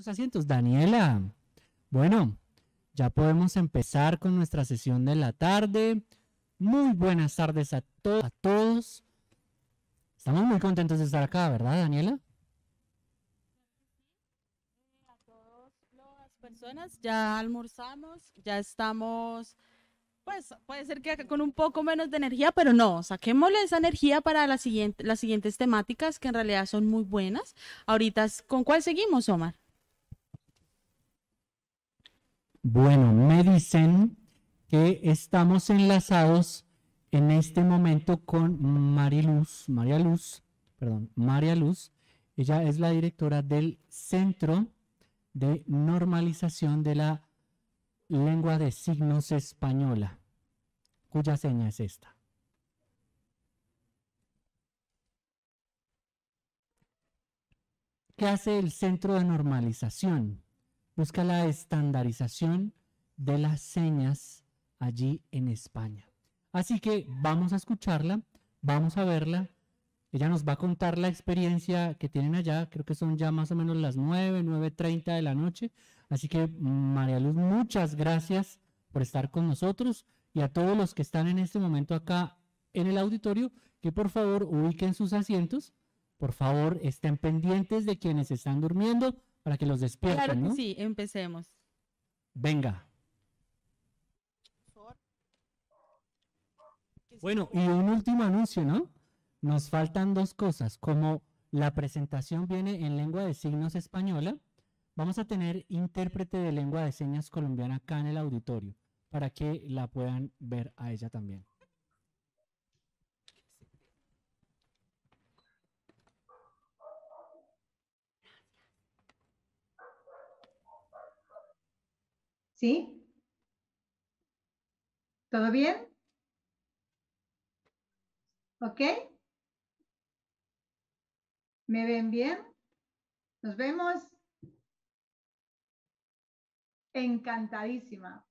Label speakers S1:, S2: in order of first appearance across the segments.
S1: Sus asientos, Daniela. Bueno, ya podemos empezar con nuestra sesión de la tarde. Muy buenas tardes a todos. Estamos muy contentos de estar acá, ¿verdad, Daniela?
S2: A todas las personas ya almorzamos, ya estamos, pues puede ser que con un poco menos de energía, pero no, saquémosle esa energía para las siguientes temáticas que en realidad son muy buenas. Ahorita, ¿con cuál seguimos, Omar?
S1: Bueno, me dicen que estamos enlazados en este momento con María Luz. Ella es la directora del Centro de Normalización de la Lengua de Signos Española, cuya seña es esta. ¿Qué hace el Centro de Normalización? Busca la estandarización de las señas allí en España. Así que vamos a escucharla, vamos a verla. Ella nos va a contar la experiencia que tienen allá. Creo que son ya más o menos las 9:30 de la noche. Así que, María Luz, muchas gracias por estar con nosotros y a todos los que están en este momento acá en el auditorio, que por favor ubiquen sus asientos. Por favor, estén pendientes de quienes están durmiendo para que los despierten,
S2: Claro que
S1: ¿no?
S2: sí, empecemos.
S1: Venga. Bueno, y un último anuncio, ¿no? Nos faltan dos cosas. Como la presentación viene en lengua de signos española, vamos a tener intérprete de lengua de señas colombiana acá en el auditorio para que la puedan ver a ella también.
S3: ¿Sí? ¿Todo bien? ¿Ok? ¿Me ven bien? ¿Nos vemos? Encantadísima.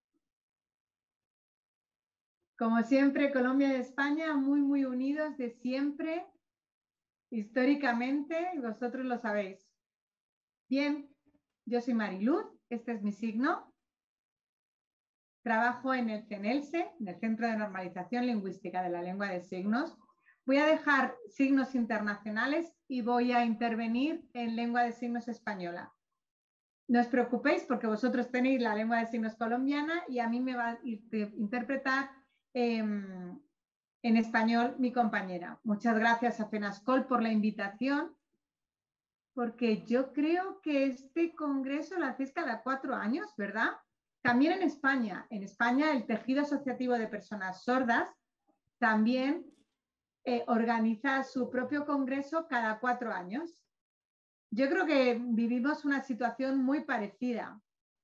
S3: Como siempre, Colombia y España muy, muy unidos de siempre, históricamente, y vosotros lo sabéis. Bien, yo soy Mariluz, este es mi signo. Trabajo en el CENELSE, en el Centro de Normalización Lingüística de la Lengua de Signos. Voy a dejar signos internacionales y voy a intervenir en lengua de signos española. No os preocupéis porque vosotros tenéis la lengua de signos colombiana y a mí me va a interpretar en español mi compañera. Muchas gracias a FENASCOL por la invitación, porque yo creo que este congreso lo hacéis cada 4 años, ¿verdad? También en España. En España el Tejido Asociativo de Personas Sordas también organiza su propio congreso cada 4 años. Yo creo que vivimos una situación muy parecida.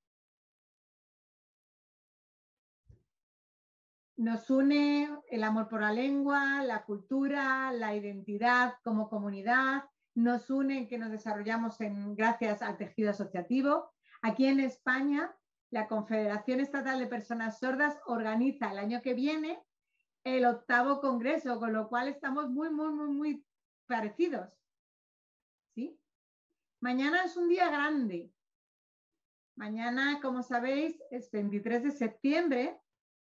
S3: Nos une el amor por la lengua, la cultura, la identidad como comunidad. Nos une que nos desarrollamos gracias al tejido asociativo. Aquí en España, la Confederación Estatal de Personas Sordas organiza el año que viene el 8º congreso, con lo cual estamos muy, muy, muy, muy parecidos. ¿Sí? Mañana es un día grande. Mañana, como sabéis, es 23 de septiembre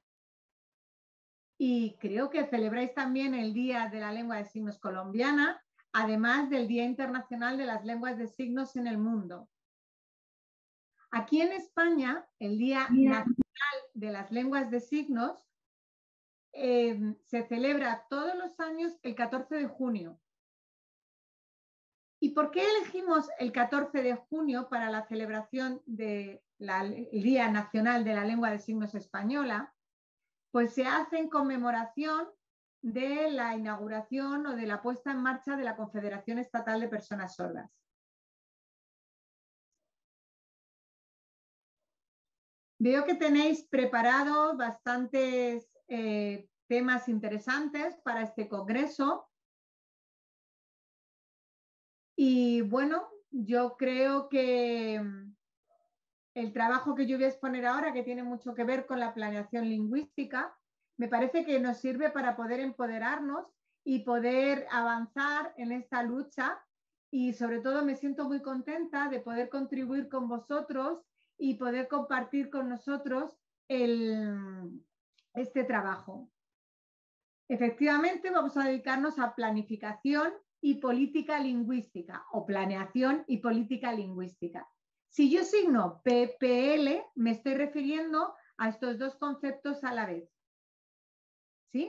S3: y creo que celebráis también el Día de la Lengua de Signos Colombiana, además del Día Internacional de las Lenguas de Signos en el mundo. Aquí en España, el Día Nacional de las Lenguas de Signos se celebra todos los años el 14 de junio. ¿Y por qué elegimos el 14 de junio para la celebración del Día Nacional de la Lengua de Signos Española? Pues se hace en conmemoración de la inauguración o de la puesta en marcha de la Confederación Estatal de Personas Sordas. Veo que tenéis preparado bastantes temas interesantes para este congreso. Y bueno, yo creo que el trabajo que yo voy a exponer ahora, que tiene mucho que ver con la planeación lingüística, me parece que nos sirve para poder empoderarnos y poder avanzar en esta lucha y sobre todo me siento muy contenta de poder contribuir con vosotros y poder compartir con nosotros este trabajo. Efectivamente, vamos a dedicarnos a planificación y política lingüística o planeación y política lingüística. Si yo signo PPL, me estoy refiriendo a estos dos conceptos a la vez. ¿Sí?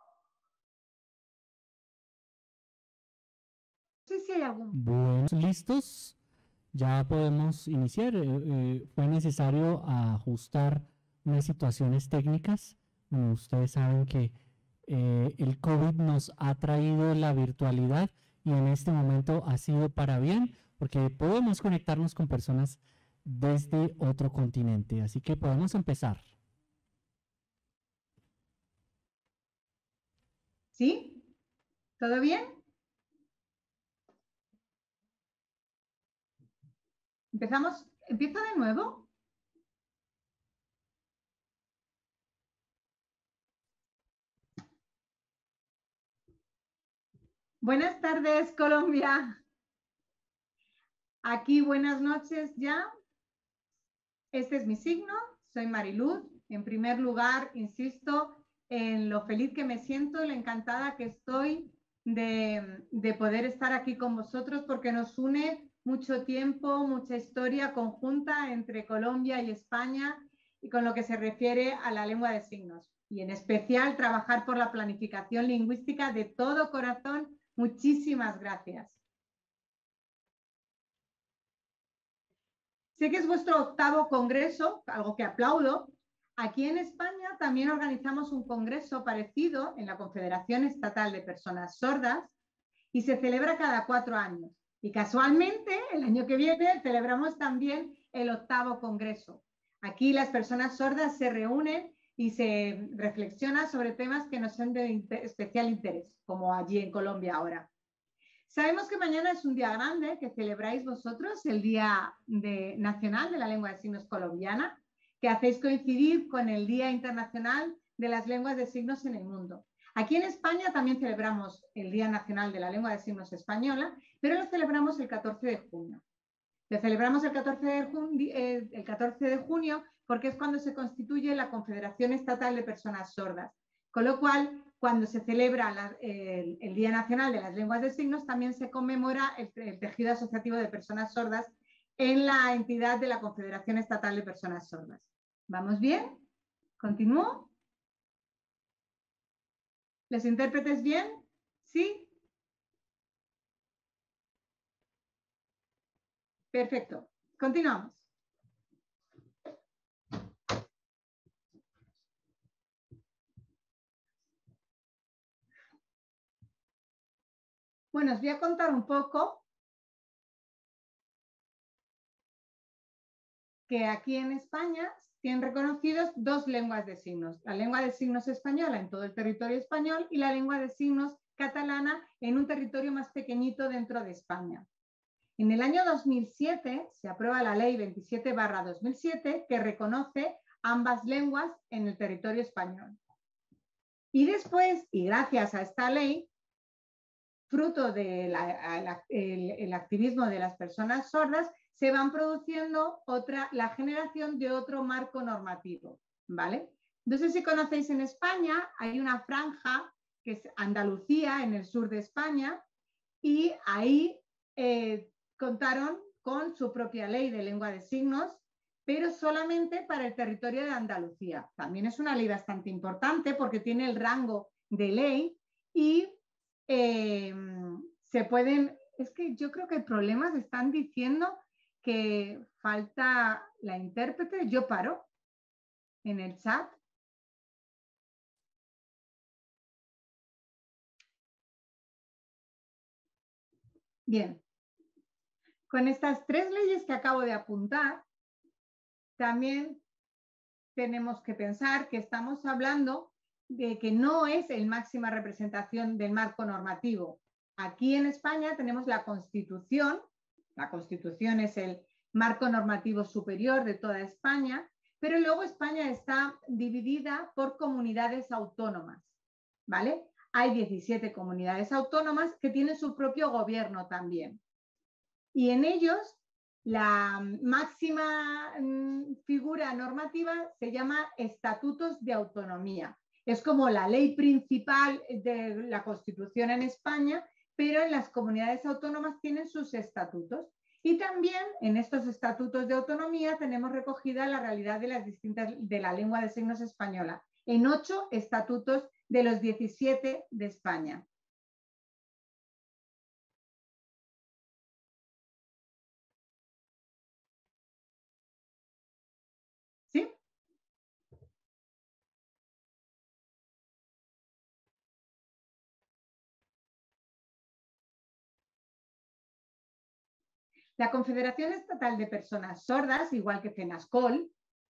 S3: No sé si hay algún...
S1: Bueno, ¿listos? Ya podemos iniciar. Fue necesario ajustar unas situaciones técnicas. Bueno, ustedes saben que el COVID nos ha traído la virtualidad y en este momento ha sido para bien porque podemos conectarnos con personas desde otro continente. Así que podemos empezar.
S3: ¿Sí? ¿Todo bien? ¿Empezamos? ¿Empiezo de nuevo? Buenas tardes, Colombia. Aquí buenas noches ya. Este es mi signo, soy Mariluz. En primer lugar, insisto en lo feliz que me siento y lo encantada que estoy de poder estar aquí con vosotros porque nos une mucho tiempo, mucha historia conjunta entre Colombia y España y con lo que se refiere a la lengua de signos. Y en especial trabajar por la planificación lingüística de todo corazón. Muchísimas gracias. Sé que es vuestro octavo congreso, algo que aplaudo. Aquí en España también organizamos un congreso parecido en la Confederación Estatal de Personas Sordas y se celebra cada 4 años. Y casualmente, el año que viene celebramos también el octavo congreso. Aquí las personas sordas se reúnen y se reflexiona sobre temas que nos son de especial interés, como allí en Colombia ahora. Sabemos que mañana es un día grande que celebráis vosotros, el Día Nacional de la Lengua de Signos Colombiana, que hacéis coincidir con el Día Internacional de las Lenguas de Signos en el mundo. Aquí en España también celebramos el Día Nacional de la Lengua de Signos Española, pero lo celebramos el 14 de junio. Lo celebramos el 14 de junio porque es cuando se constituye la Confederación Estatal de Personas Sordas. Con lo cual, cuando se celebra el Día Nacional de las Lenguas de Signos, también se conmemora el tejido asociativo de personas sordas en la entidad de la Confederación Estatal de Personas Sordas. ¿Vamos bien? ¿Continúo? ¿Los intérpretes bien? ¿Sí? Perfecto. Continuamos. Bueno, os voy a contar un poco que aquí en España tienen reconocidos dos lenguas de signos, la lengua de signos española en todo el territorio español y la lengua de signos catalana en un territorio más pequeñito dentro de España. En el año 2007 se aprueba la ley 27/2007 que reconoce ambas lenguas en el territorio español. Y después, y gracias a esta ley, fruto del activismo de las personas sordas, se van produciendo la generación de otro marco normativo, ¿vale? No sé si conocéis en España, hay una franja que es Andalucía, en el sur de España, y ahí contaron con su propia ley de lengua de signos, pero solamente para el territorio de Andalucía. También es una ley bastante importante porque tiene el rango de ley y se pueden... Es que yo creo que el problema es están diciendo que falta la intérprete. Yo paro en el chat. Bien. Con estas 3 leyes que acabo de apuntar, también tenemos que pensar que estamos hablando de que no es la máxima representación del marco normativo. Aquí en España tenemos la Constitución es el marco normativo superior de toda España, pero luego España está dividida por comunidades autónomas, ¿vale? Hay 17 comunidades autónomas que tienen su propio gobierno también. y en ellos la máxima figura normativa se llama estatutos de autonomía. Es como la ley principal de la Constitución en España, pero en las comunidades autónomas tienen sus estatutos. Y también en estos estatutos de autonomía tenemos recogida la realidad de la lengua de signos española, en 8 estatutos de los 17 de España. ¿Sí? La Confederación Estatal de Personas Sordas, igual que FENASCOL,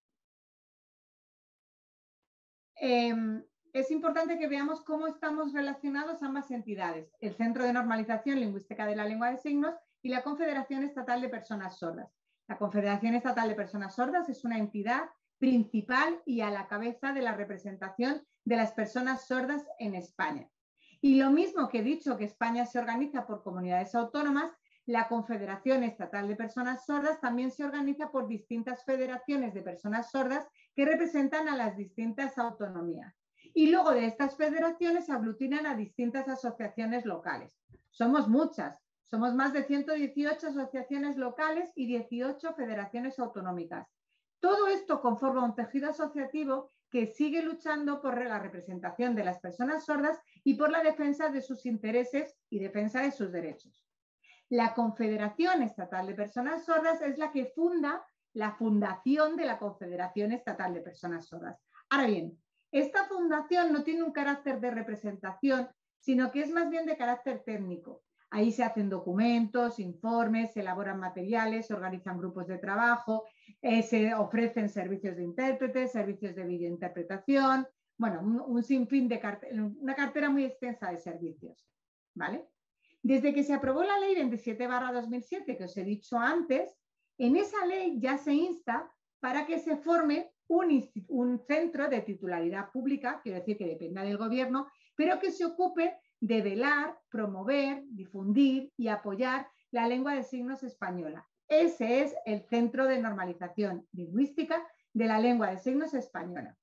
S3: es importante que veamos cómo estamos relacionados ambas entidades, el Centro de Normalización Lingüística de la Lengua de Signos y la Confederación Estatal de Personas Sordas. La Confederación Estatal de Personas Sordas es una entidad principal y a la cabeza de la representación de las personas sordas en España. Y lo mismo que he dicho que España se organiza por comunidades autónomas, la Confederación Estatal de Personas Sordas también se organiza por distintas federaciones de personas sordas que representan a las distintas autonomías. Y luego de estas federaciones aglutinan a distintas asociaciones locales. Somos muchas, somos más de 118 asociaciones locales y 18 federaciones autonómicas. Todo esto conforma un tejido asociativo que sigue luchando por la representación de las personas sordas y por la defensa de sus intereses y defensa de sus derechos. La Confederación Estatal de Personas Sordas es la que funda la fundación de la Confederación Estatal de Personas Sordas. Ahora bien, esta fundación no tiene un carácter de representación, sino que es más bien de carácter técnico. Ahí se hacen documentos, informes, se elaboran materiales, se organizan grupos de trabajo, se ofrecen servicios de intérpretes, servicios de videointerpretación, bueno, un sinfín de una cartera muy extensa de servicios, ¿vale? Desde que se aprobó la ley 27/2007, que os he dicho antes, en esa ley ya se insta para que se forme un centro de titularidad pública, quiero decir que dependa del gobierno, pero que se ocupe de velar, promover, difundir y apoyar la lengua de signos española. Ese es el Centro de Normalización Lingüística de la Lengua de Signos Española.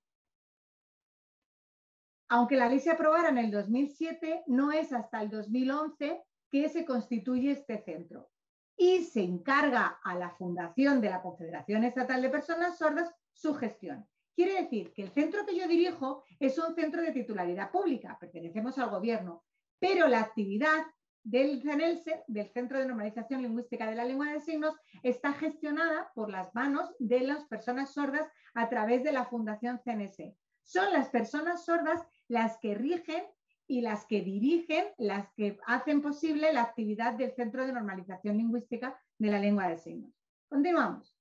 S3: Aunque la ley se aprobara en el 2007, no es hasta el 2011 que se constituye este centro y se encarga a la fundación de la Confederación Estatal de Personas Sordas su gestión. Quiere decir que el centro que yo dirijo es un centro de titularidad pública, pertenecemos al gobierno, pero la actividad del CENELSE, del Centro de Normalización Lingüística de la Lengua de Signos, está gestionada por las manos de las personas sordas a través de la Fundación CNS. Son las personas sordas las que rigen y las que dirigen, las que hacen posible la actividad del Centro de Normalización Lingüística de la Lengua de Signos. Continuamos.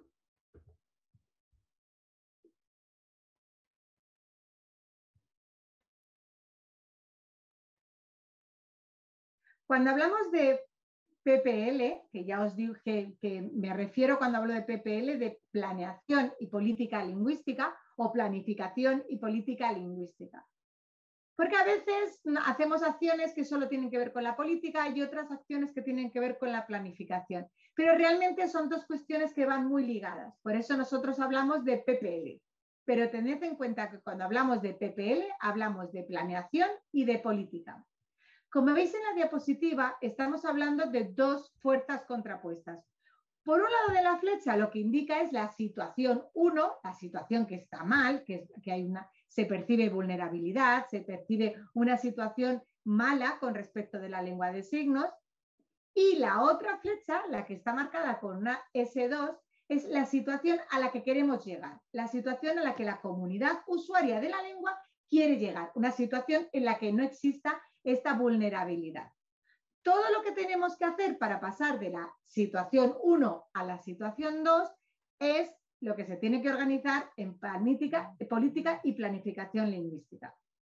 S3: Cuando hablamos de PPL, que ya os dije que me refiero cuando hablo de PPL de planeación y política lingüística o planificación y política lingüística. Porque a veces hacemos acciones que solo tienen que ver con la política y otras acciones que tienen que ver con la planificación. Pero realmente son dos cuestiones que van muy ligadas. Por eso nosotros hablamos de PPL. Pero tened en cuenta que cuando hablamos de PPL hablamos de planeación y de política. Como veis en la diapositiva, estamos hablando de dos fuerzas contrapuestas. Por un lado de la flecha lo que indica es la situación 1, la situación que está mal, que se percibe vulnerabilidad, se percibe una situación mala con respecto de la lengua de signos. Y la otra flecha, la que está marcada con una S2, es la situación a la que queremos llegar, la situación a la que la comunidad usuaria de la lengua quiere llegar, una situación en la que no exista esta vulnerabilidad. Todo lo que tenemos que hacer para pasar de la situación 1 a la situación 2 es lo que se tiene que organizar en política y planificación lingüística.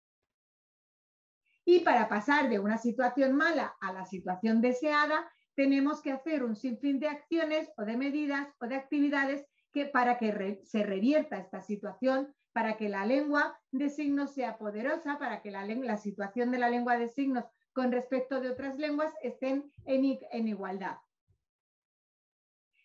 S3: Y para pasar de una situación mala a la situación deseada, tenemos que hacer un sinfín de acciones o de medidas o de actividades para que se revierta esta situación, para que la lengua de signos sea poderosa, para que la situación de la lengua de signos con respecto de otras lenguas estén en igualdad.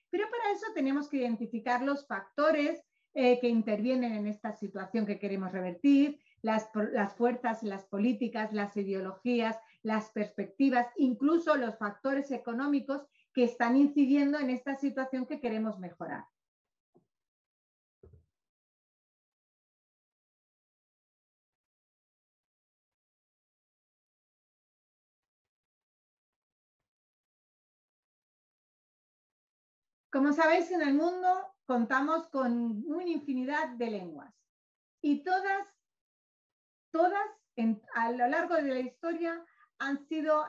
S3: Pero para eso tenemos que identificar los factores que intervienen en esta situación que queremos revertir, las fuerzas, las políticas, las ideologías, las perspectivas, incluso los factores económicos que están incidiendo en esta situación que queremos mejorar. Como sabéis, en el mundo contamos con una infinidad de lenguas y todas a lo largo de la historia han sido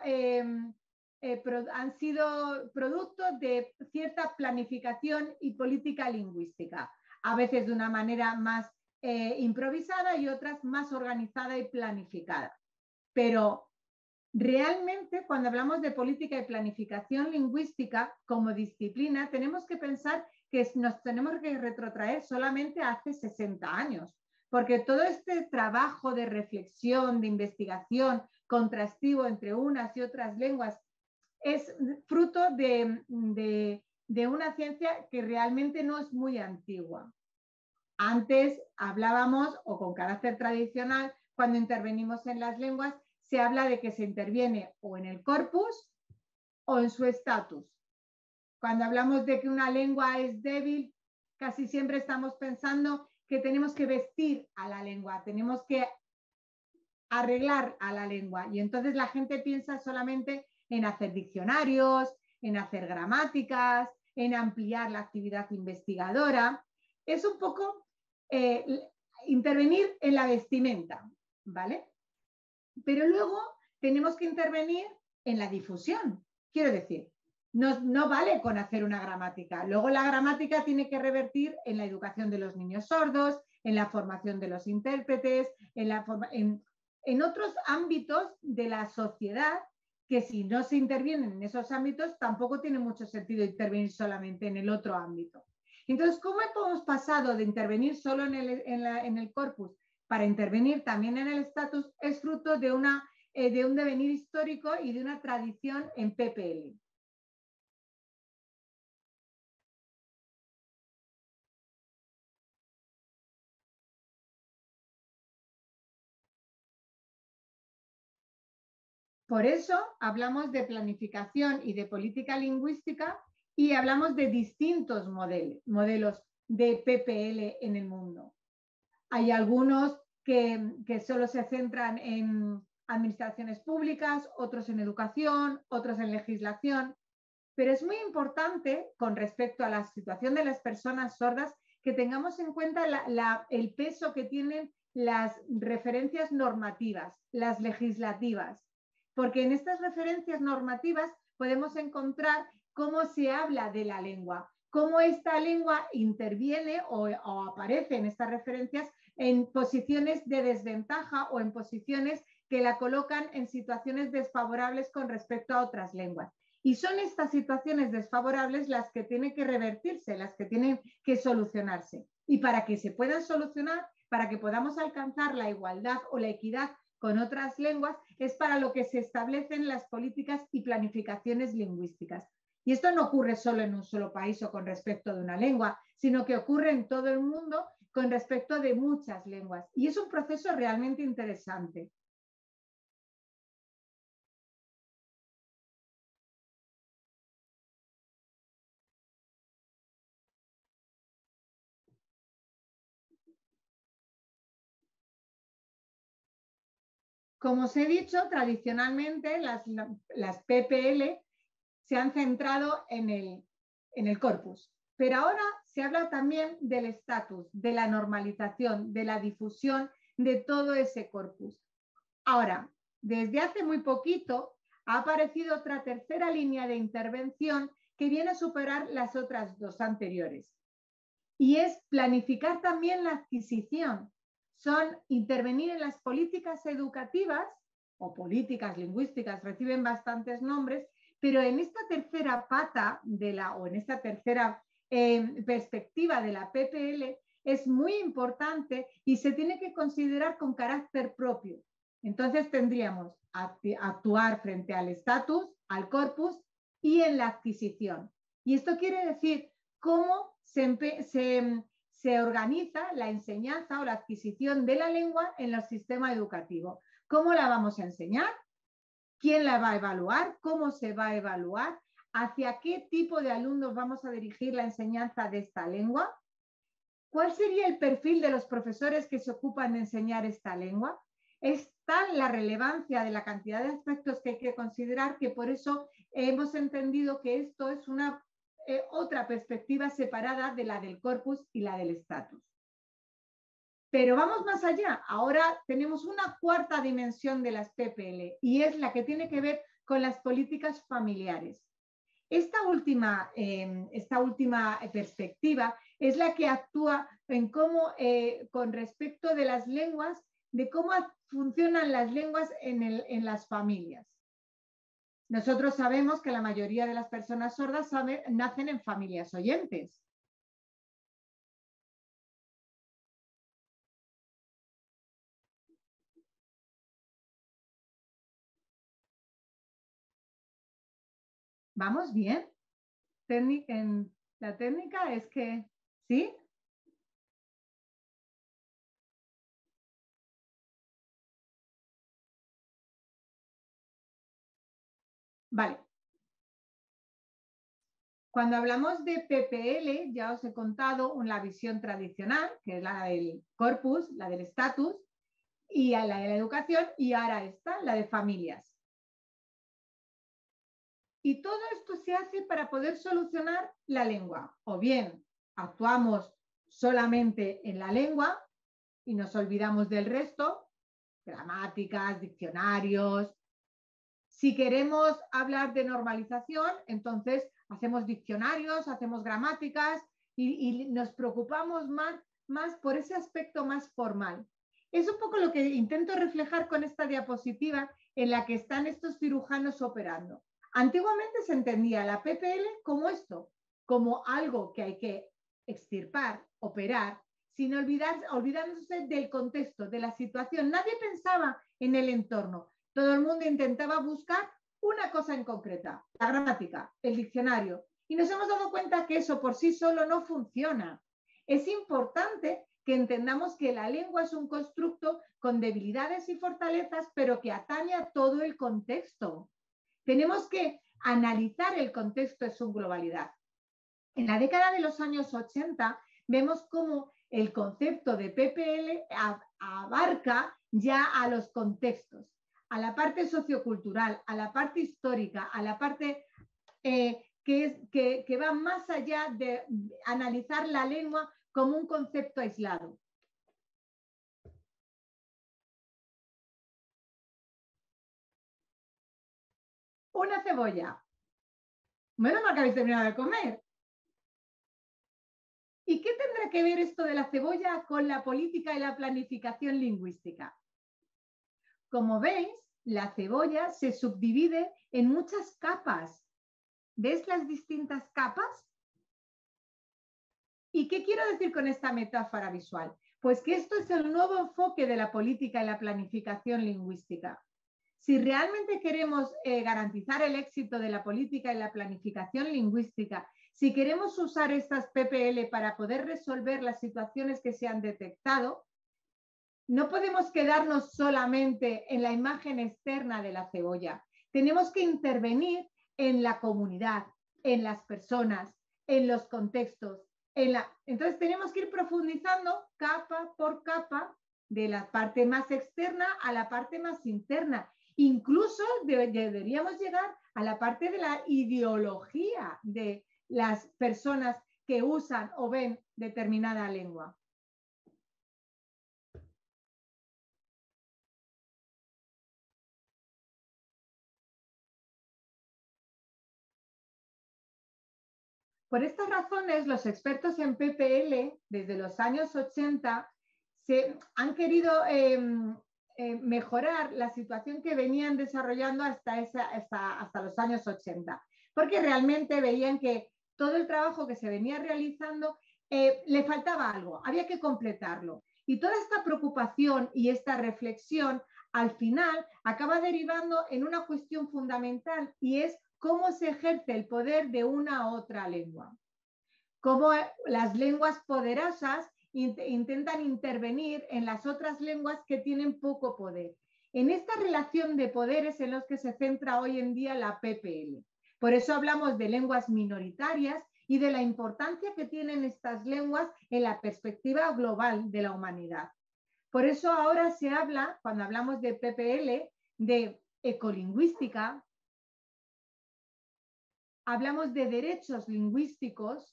S3: producto de cierta planificación y política lingüística, a veces de una manera más improvisada y otras más organizada y planificada. Pero realmente, cuando hablamos de política y planificación lingüística como disciplina, tenemos que pensar que nos tenemos que retrotraer solamente hace 60 años, porque todo este trabajo de reflexión, de investigación, contrastivo entre unas y otras lenguas, es fruto de una ciencia que realmente no es muy antigua. Antes hablábamos, o con carácter tradicional, cuando intervenimos en las lenguas, se habla de que se interviene o en el corpus o en su estatus. Cuando hablamos de que una lengua es débil, casi siempre estamos pensando que tenemos que vestir a la lengua, tenemos que arreglar a la lengua. Y entonces la gente piensa solamente en hacer diccionarios, en hacer gramáticas, en ampliar la actividad investigadora. Es un poco intervenir en la vestimenta, ¿vale? Pero luego tenemos que intervenir en la difusión. Quiero decir, no vale con hacer una gramática. Luego la gramática tiene que revertir en la educación de los niños sordos, en la formación de los intérpretes, en otros ámbitos de la sociedad que si no se intervienen en esos ámbitos tampoco tiene mucho sentido intervenir solamente en el otro ámbito. Entonces, ¿cómo hemos pasado de intervenir solo en el corpus para intervenir también en el estatus? Es fruto de un devenir histórico y de una tradición en PPL. Por eso hablamos de planificación y de política lingüística y hablamos de distintos modelos de PPL en el mundo. Hay algunos que solo se centran en administraciones públicas, otros en educación, otros en legislación, pero es muy importante con respecto a la situación de las personas sordas que tengamos en cuenta el peso que tienen las referencias normativas, las legislativas, porque en estas referencias normativas podemos encontrar cómo se habla de la lengua, cómo esta lengua interviene o aparece en estas referencias en posiciones de desventaja o en posiciones que la colocan en situaciones desfavorables con respecto a otras lenguas. Y son estas situaciones desfavorables las que tienen que revertirse, las que tienen que solucionarse. Y para que se puedan solucionar, para que podamos alcanzar la igualdad o la equidad con otras lenguas, es para lo que se establecen las políticas y planificaciones lingüísticas. Y esto no ocurre solo en un solo país o con respecto de una lengua, sino que ocurre en todo el mundo con respecto de muchas lenguas. Y es un proceso realmente interesante. Como os he dicho, tradicionalmente las PPL se han centrado en el corpus, pero ahora se habla también del estatus, de la normalización, de la difusión de todo ese corpus. Ahora, desde hace muy poquito ha aparecido otra tercera línea de intervención que viene a superar las otras dos anteriores, y es planificar también la adquisición. Son intervenir en las políticas educativas o políticas lingüísticas, reciben bastantes nombres, pero en esta tercera pata o en esta tercera perspectiva de la PPL es muy importante y se tiene que considerar con carácter propio. Entonces tendríamos actuar frente al estatus, al corpus y en la adquisición. Y esto quiere decir cómo se organiza la enseñanza o la adquisición de la lengua en el sistema educativo. ¿Cómo la vamos a enseñar? ¿Quién la va a evaluar? ¿Cómo se va a evaluar? ¿Hacia qué tipo de alumnos vamos a dirigir la enseñanza de esta lengua? ¿Cuál sería el perfil de los profesores que se ocupan de enseñar esta lengua? Es tal la relevancia de la cantidad de aspectos que hay que considerar que por eso hemos entendido que esto es una otra perspectiva separada de la del corpus y la del estatus. Pero vamos más allá. Ahora tenemos una cuarta dimensión de las PPL y es la que tiene que ver con las políticas familiares. Esta última perspectiva es la que actúa en cómo, con respecto de las lenguas, de cómo funcionan las lenguas en las familias. Nosotros sabemos que la mayoría de las personas sordas nacen en familias oyentes. ¿Vamos bien? En la técnica es que, ¿sí? Vale. Cuando hablamos de PPL, ya os he contado la visión tradicional, que es la del corpus, la del estatus, y la de la educación, y ahora está la de familias. Y todo esto se hace para poder solucionar la lengua. O bien actuamos solamente en la lengua y nos olvidamos del resto, gramáticas, diccionarios. Si queremos hablar de normalización, entonces hacemos diccionarios, hacemos gramáticas y nos preocupamos más por ese aspecto más formal. Es un poco lo que intento reflejar con esta diapositiva en la que están estos cirujanos operando. Antiguamente se entendía la PPL como esto, como algo que hay que extirpar, operar, sin olvidándose del contexto, de la situación. Nadie pensaba en el entorno. Todo el mundo intentaba buscar una cosa en concreta, la gramática, el diccionario. Y nos hemos dado cuenta que eso por sí solo no funciona. Es importante que entendamos que la lengua es un constructo con debilidades y fortalezas, pero que atañe a todo el contexto. Tenemos que analizar el contexto en su globalidad. En la década de los años 80 vemos cómo el concepto de PPL abarca ya a los contextos, a la parte sociocultural, a la parte histórica, a la parte que va más allá de analizar la lengua como un concepto aislado. Una cebolla. Menos mal que habéis terminado de comer. ¿Y qué tendrá que ver esto de la cebolla con la política y la planificación lingüística? Como veis, la cebolla se subdivide en muchas capas. ¿Ves las distintas capas? ¿Y qué quiero decir con esta metáfora visual? Pues que esto es el nuevo enfoque de la política y la planificación lingüística. Si realmente queremos garantizar el éxito de la política y la planificación lingüística, si queremos usar estas PPL para poder resolver las situaciones que se han detectado, no podemos quedarnos solamente en la imagen externa de la cebolla. Tenemos que intervenir en la comunidad, en las personas, en los contextos. Entonces tenemos que ir profundizando capa por capa de la parte más externa a la parte más interna. Incluso deberíamos llegar a la parte de la ideología de las personas que usan o ven determinada lengua. Por estas razones, los expertos en PPL, desde los años 80, han querido mejorar la situación que venían desarrollando hasta los años 80, porque realmente veían que todo el trabajo que se venía realizando le faltaba algo, había que completarlo. Y toda esta preocupación y esta reflexión al final acaba derivando en una cuestión fundamental y es cómo se ejerce el poder de una u otra lengua. cómo las lenguas poderosas intentan intervenir en las otras lenguas que tienen poco poder. En esta relación de poderes en los que se centra hoy en día la PPL. Por eso hablamos de lenguas minoritarias y de la importancia que tienen estas lenguas en la perspectiva global de la humanidad. Por eso ahora se habla, cuando hablamos de PPL, de ecolingüística, hablamos de derechos lingüísticos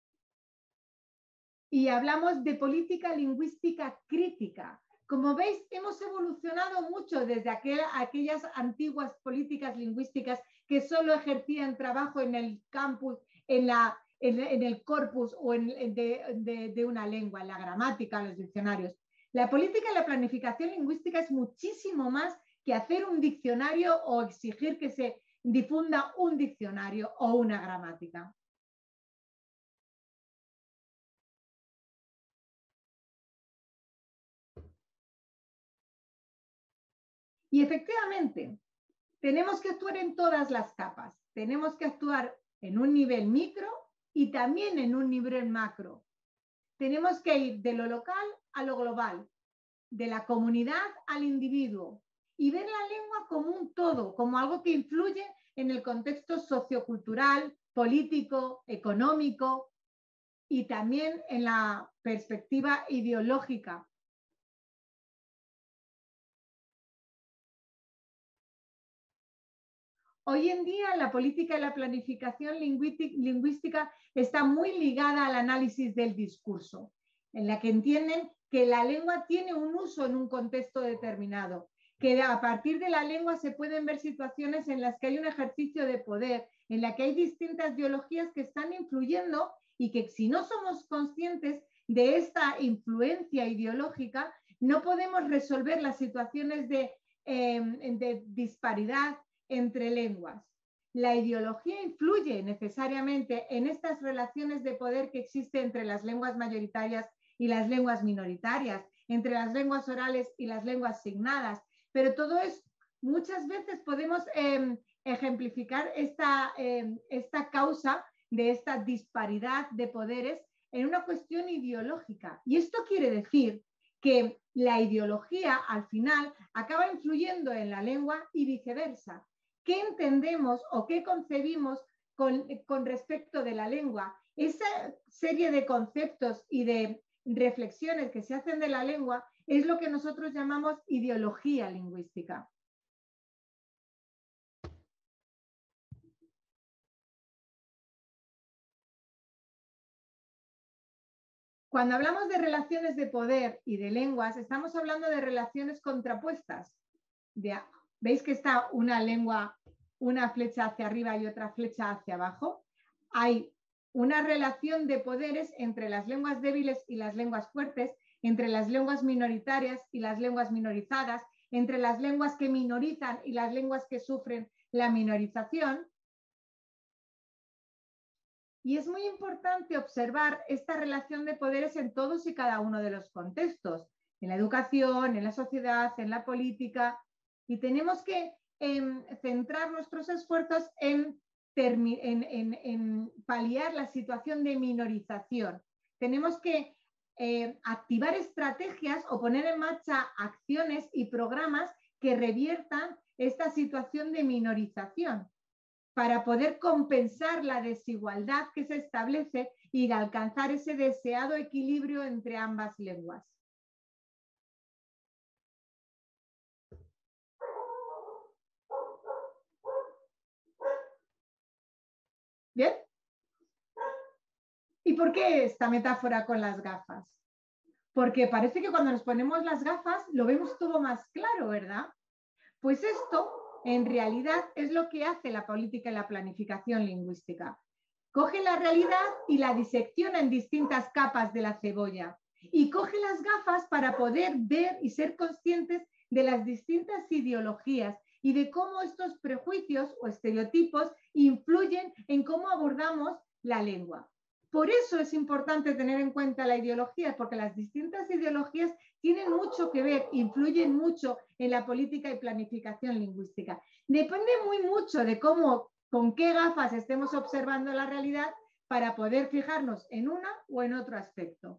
S3: y hablamos de política lingüística crítica. Como veis, hemos evolucionado mucho desde aquellas antiguas políticas lingüísticas que solo ejercían trabajo en el campus, en el corpus o de una lengua, en la gramática, en los diccionarios. La política y la planificación lingüística es muchísimo más que hacer un diccionario o exigir que se difunda un diccionario o una gramática. Y efectivamente, tenemos que actuar en todas las capas. Tenemos que actuar en un nivel micro y también en un nivel macro. Tenemos que ir de lo local a lo global, de la comunidad al individuo y ver la lengua como un todo, como algo que influye en el contexto sociocultural, político, económico y también en la perspectiva ideológica. Hoy en día la política y la planificación lingüística está muy ligada al análisis del discurso, en la que entienden que la lengua tiene un uso en un contexto determinado, que a partir de la lengua se pueden ver situaciones en las que hay un ejercicio de poder, en la que hay distintas ideologías que están influyendo y que si no somos conscientes de esta influencia ideológica, no podemos resolver las situaciones de disparidad entre lenguas. La ideología influye necesariamente en estas relaciones de poder que existen entre las lenguas mayoritarias y las lenguas minoritarias, entre las lenguas orales y las lenguas signadas, pero todo es, muchas veces podemos ejemplificar esta causa de esta disparidad de poderes en una cuestión ideológica. Y esto quiere decir que la ideología al final acaba influyendo en la lengua y viceversa. ¿Qué entendemos o qué concebimos con respecto de la lengua? Esa serie de conceptos y de reflexiones que se hacen de la lengua es lo que nosotros llamamos ideología lingüística. Cuando hablamos de relaciones de poder y de lenguas, estamos hablando de relaciones contrapuestas. ¿Veis que está una lengua, una flecha hacia arriba y otra flecha hacia abajo? Hay una relación de poderes entre las lenguas débiles y las lenguas fuertes, entre las lenguas minoritarias y las lenguas minorizadas, entre las lenguas que minorizan y las lenguas que sufren la minorización. Y es muy importante observar esta relación de poderes en todos y cada uno de los contextos, en la educación, en la sociedad, en la política, y tenemos que centrar nuestros esfuerzos en paliar la situación de minorización. Tenemos que activar estrategias o poner en marcha acciones y programas que reviertan esta situación de minorización, para poder compensar la desigualdad que se establece y alcanzar ese deseado equilibrio entre ambas lenguas. ¿Bien? ¿Y por qué esta metáfora con las gafas? Porque parece que cuando nos ponemos las gafas lo vemos todo más claro, ¿verdad? Pues esto en realidad es lo que hace la política y la planificación lingüística. Coge la realidad y la disecciona en distintas capas de la cebolla y coge las gafas para poder ver y ser conscientes de las distintas ideologías y de cómo estos prejuicios o estereotipos influyen en cómo abordamos la lengua. Por eso es importante tener en cuenta la ideología, porque las distintas ideologías tienen mucho que ver, influyen mucho en la política y planificación lingüística. Depende muy mucho de cómo, con qué gafas estemos observando la realidad, para poder fijarnos en una o en otro aspecto.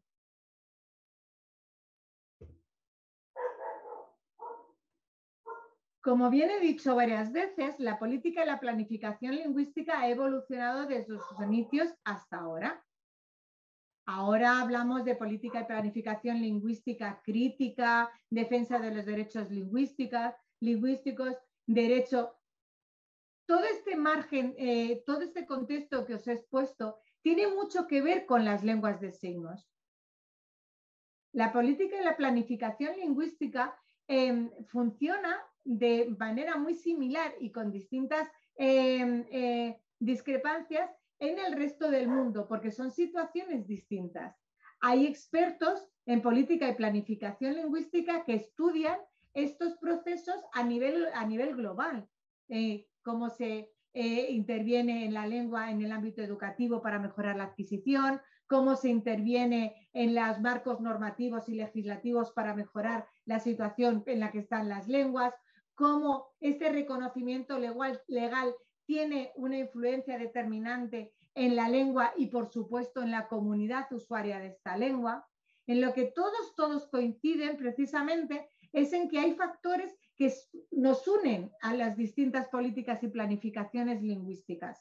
S3: Como bien he dicho varias veces, la política y la planificación lingüística ha evolucionado desde sus inicios hasta ahora. Ahora hablamos de política y planificación lingüística crítica, defensa de los derechos lingüísticos, derecho. Todo este margen, todo este contexto que os he expuesto, tiene mucho que ver con las lenguas de signos. La política y la planificación lingüística funciona de manera muy similar y con distintas discrepancias en el resto del mundo, porque son situaciones distintas. Hay expertos en política y planificación lingüística que estudian estos procesos a nivel global, cómo se interviene en la lengua en el ámbito educativo para mejorar la adquisición, cómo se interviene en los marcos normativos y legislativos para mejorar la situación en la que están las lenguas, cómo este reconocimiento legal tiene una influencia determinante en la lengua y, por supuesto, en la comunidad usuaria de esta lengua. En lo que todos coinciden precisamente es en que hay factores que nos unen a las distintas políticas y planificaciones lingüísticas.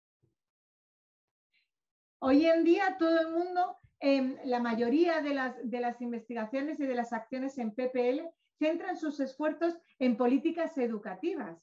S3: Hoy en día todo el mundo, la mayoría de las investigaciones y de las acciones en PPL centran sus esfuerzos en políticas educativas.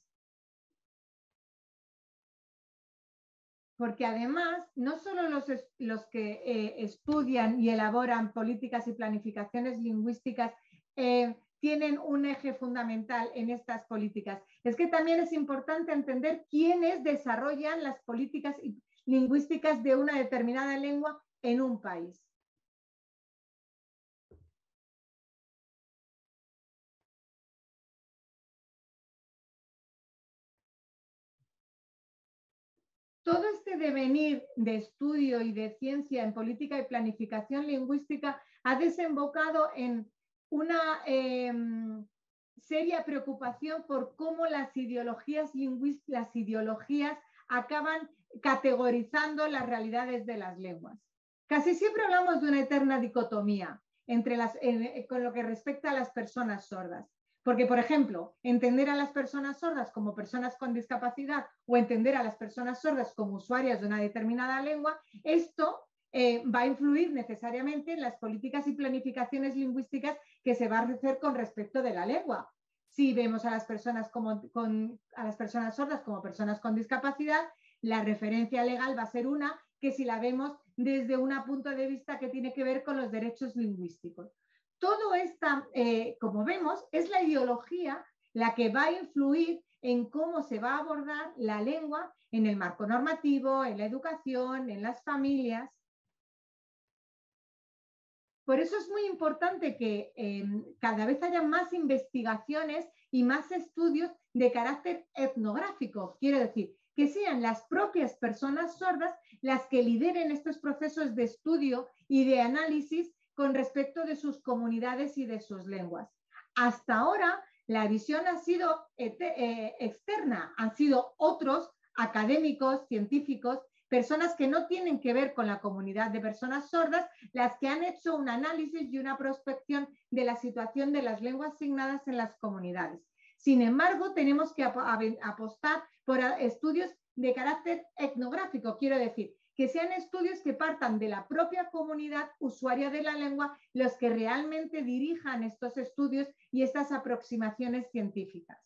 S3: Porque además, no solo los que estudian y elaboran políticas y planificaciones lingüísticas tienen un eje fundamental en estas políticas, es que también es importante entender quiénes desarrollan las políticas lingüísticas de una determinada lengua en un país. Todo este devenir de estudio y de ciencia en política y planificación lingüística ha desembocado en una seria preocupación por cómo las ideologías acaban categorizando las realidades de las lenguas. Casi siempre hablamos de una eterna dicotomía con lo que respecta a las personas sordas. Porque, por ejemplo, entender a las personas sordas como personas con discapacidad o entender a las personas sordas como usuarias de una determinada lengua, esto va a influir necesariamente en las políticas y planificaciones lingüísticas que se va a hacer con respecto de la lengua. Si vemos a las personas sordas como personas con discapacidad, la referencia legal va a ser una que si la vemos desde un punto de vista que tiene que ver con los derechos lingüísticos. Todo esto, como vemos, es la ideología la que va a influir en cómo se va a abordar la lengua en el marco normativo, en la educación, en las familias. Por eso es muy importante que cada vez haya más investigaciones y más estudios de carácter etnográfico. Quiero decir, que sean las propias personas sordas las que lideren estos procesos de estudio y de análisis con respecto de sus comunidades y de sus lenguas. Hasta ahora, la visión ha sido externa, han sido otros académicos, científicos, personas que no tienen que ver con la comunidad de personas sordas, las que han hecho un análisis y una prospección de la situación de las lenguas signadas en las comunidades. Sin embargo, tenemos que apostar por estudios de carácter etnográfico, quiero decir, que sean estudios que partan de la propia comunidad usuaria de la lengua, los que realmente dirijan estos estudios y estas aproximaciones científicas.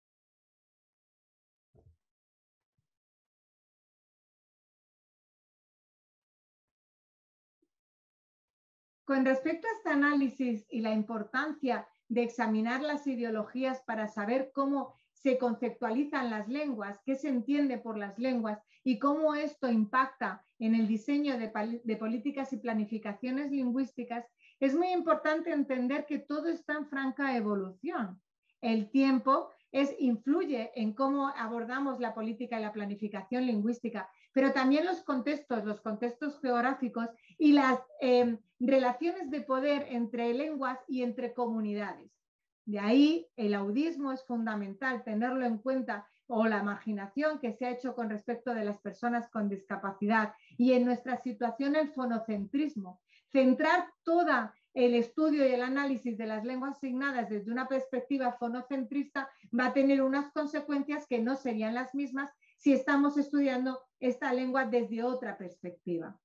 S3: Con respecto a este análisis y la importancia de examinar las ideologías para saber cómo se conceptualizan las lenguas, qué se entiende por las lenguas y cómo esto impacta en el diseño de políticas y planificaciones lingüísticas, es muy importante entender que todo está en franca evolución. El tiempo influye en cómo abordamos la política y la planificación lingüística, pero también los contextos geográficos y las relaciones de poder entre lenguas y entre comunidades. De ahí el audismo es fundamental tenerlo en cuenta o la marginación que se ha hecho con respecto de las personas con discapacidad y en nuestra situación el fonocentrismo. Centrar todo el estudio y el análisis de las lenguas asignadas desde una perspectiva fonocentrista va a tener unas consecuencias que no serían las mismas si estamos estudiando esta lengua desde otra perspectiva.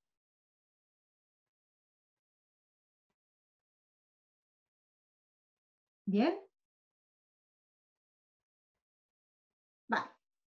S3: ¿Bien? Vale.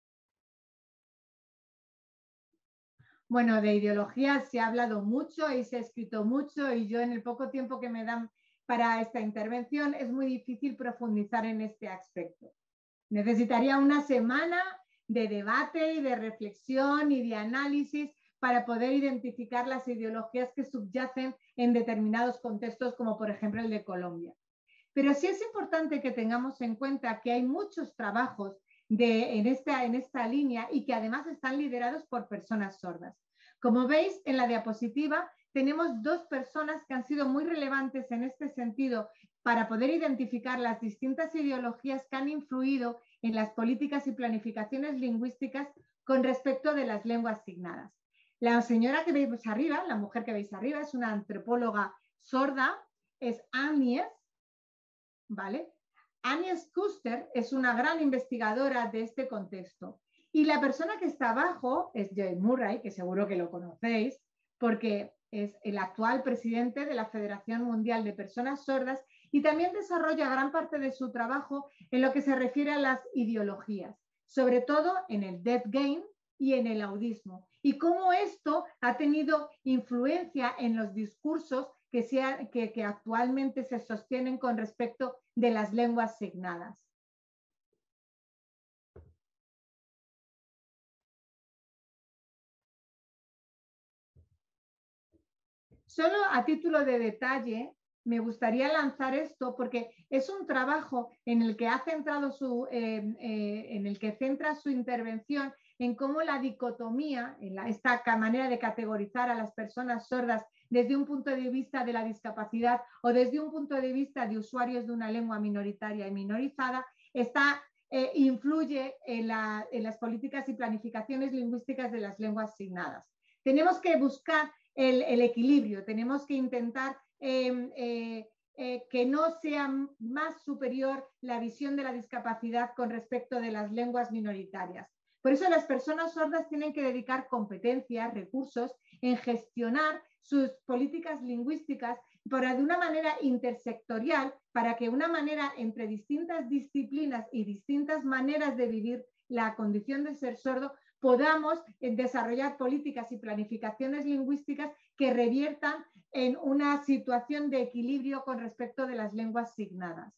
S3: Bueno, de ideología se ha hablado mucho y se ha escrito mucho y yo en el poco tiempo que me dan para esta intervención es muy difícil profundizar en este aspecto. Necesitaría una semana de debate y de reflexión y de análisis para poder identificar las ideologías que subyacen en determinados contextos, como por ejemplo el de Colombia. Pero sí es importante que tengamos en cuenta que hay muchos trabajos en esta línea y que además están liderados por personas sordas. Como veis en la diapositiva, tenemos dos personas que han sido muy relevantes en este sentido para poder identificar las distintas ideologías que han influido en las políticas y planificaciones lingüísticas con respecto de las lenguas asignadas. La señora que veis arriba, la mujer que veis arriba, es una antropóloga sorda, es Agnes, ¿vale? Agnes Kuster es una gran investigadora de este contexto. Y la persona que está abajo es Joy Murray, que seguro que lo conocéis, porque es el actual presidente de la Federación Mundial de Personas Sordas y también desarrolla gran parte de su trabajo en lo que se refiere a las ideologías, sobre todo en el deaf game y en el audismo, y cómo esto ha tenido influencia en los discursos que actualmente se sostienen con respecto de las lenguas asignadas. Solo a título de detalle, me gustaría lanzar esto porque es un trabajo en el que ha centrado en el que centra su intervención en cómo la dicotomía, esta manera de categorizar a las personas sordas desde un punto de vista de la discapacidad o desde un punto de vista de usuarios de una lengua minoritaria y minorizada, influye en las políticas y planificaciones lingüísticas de las lenguas asignadas. Tenemos que buscar el equilibrio, tenemos que intentar que no sea más superior la visión de la discapacidad con respecto de las lenguas minoritarias. Por eso las personas sordas tienen que dedicar competencias, recursos en gestionar sus políticas lingüísticas de una manera intersectorial para que una manera entre distintas disciplinas y distintas maneras de vivir la condición de ser sordo podamos desarrollar políticas y planificaciones lingüísticas que reviertan en una situación de equilibrio con respecto de las lenguas asignadas.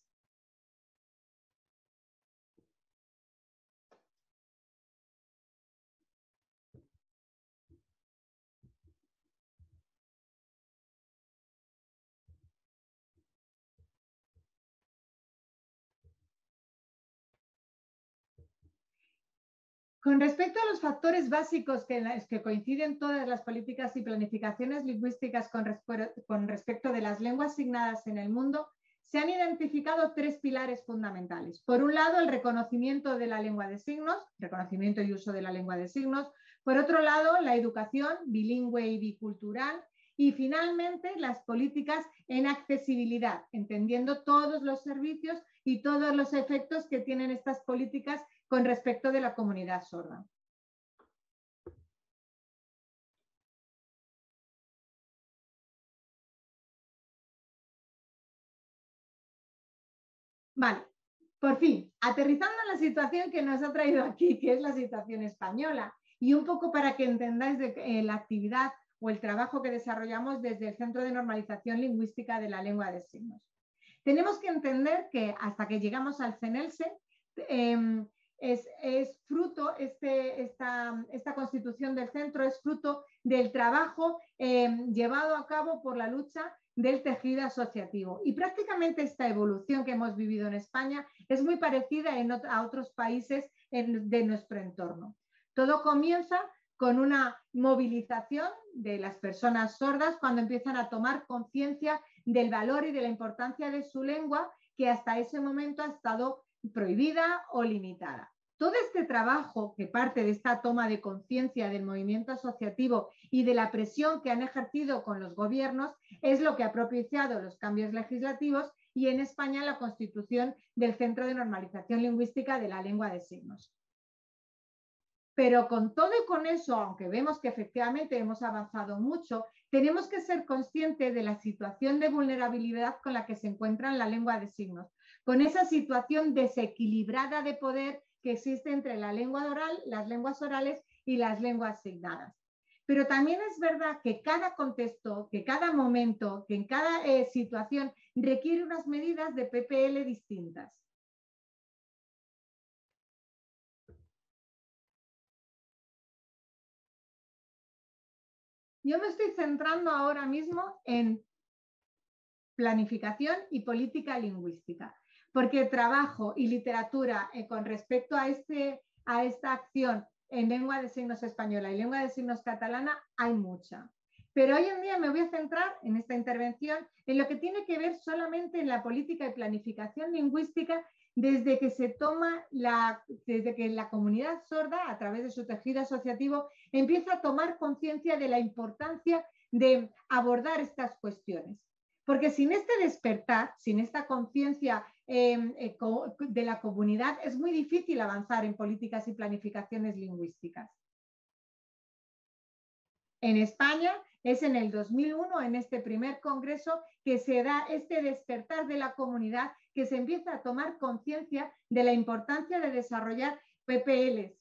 S3: Con respecto a los factores básicos que coinciden todas las políticas y planificaciones lingüísticas con respecto de las lenguas asignadas en el mundo, se han identificado tres pilares fundamentales. Por un lado, el reconocimiento de la lengua de signos, reconocimiento y uso de la lengua de signos. Por otro lado, la educación bilingüe y bicultural. Y finalmente, las políticas en accesibilidad, entendiendo todos los servicios y todos los efectos que tienen estas políticas con respecto de la comunidad sorda. Vale, por fin, aterrizando en la situación que nos ha traído aquí, que es la situación española, y un poco para que entendáis la actividad o el trabajo que desarrollamos desde el Centro de Normalización Lingüística de la Lengua de Signos. Tenemos que entender que hasta que llegamos al CENELSE, es fruto, esta constitución del centro es fruto del trabajo llevado a cabo por la lucha del tejido asociativo. Y prácticamente esta evolución que hemos vivido en España es muy parecida a otros países de nuestro entorno. Todo comienza con una movilización de las personas sordas cuando empiezan a tomar conciencia del valor y de la importancia de su lengua, que hasta ese momento ha estado prohibida o limitada. Todo este trabajo que parte de esta toma de conciencia del movimiento asociativo y de la presión que han ejercido con los gobiernos es lo que ha propiciado los cambios legislativos y en España la constitución del Centro de Normalización Lingüística de la Lengua de Signos. Pero con todo y con eso, aunque vemos que efectivamente hemos avanzado mucho, tenemos que ser conscientes de la situación de vulnerabilidad con la que se encuentra la lengua de signos, con esa situación desequilibrada de poder que existe entre la lengua oral, las lenguas orales y las lenguas signadas. Pero también es verdad que cada contexto, que cada momento, que en cada situación requiere unas medidas de PPL distintas. Yo me estoy centrando ahora mismo en planificación y política lingüística, porque trabajo y literatura con respecto a esta acción en lengua de signos española y lengua de signos catalana hay mucha. Pero hoy en día me voy a centrar en esta intervención en lo que tiene que ver solamente en la política y planificación lingüística desde que se toma desde que la comunidad sorda, a través de su tejido asociativo, empieza a tomar conciencia de la importancia de abordar estas cuestiones. Porque sin este despertar, sin esta conciencia de la comunidad, es muy difícil avanzar en políticas y planificaciones lingüísticas. En España es en el 2001, en este primer congreso, que se da este despertar de la comunidad, que se empieza a tomar conciencia de la importancia de desarrollar PPLs.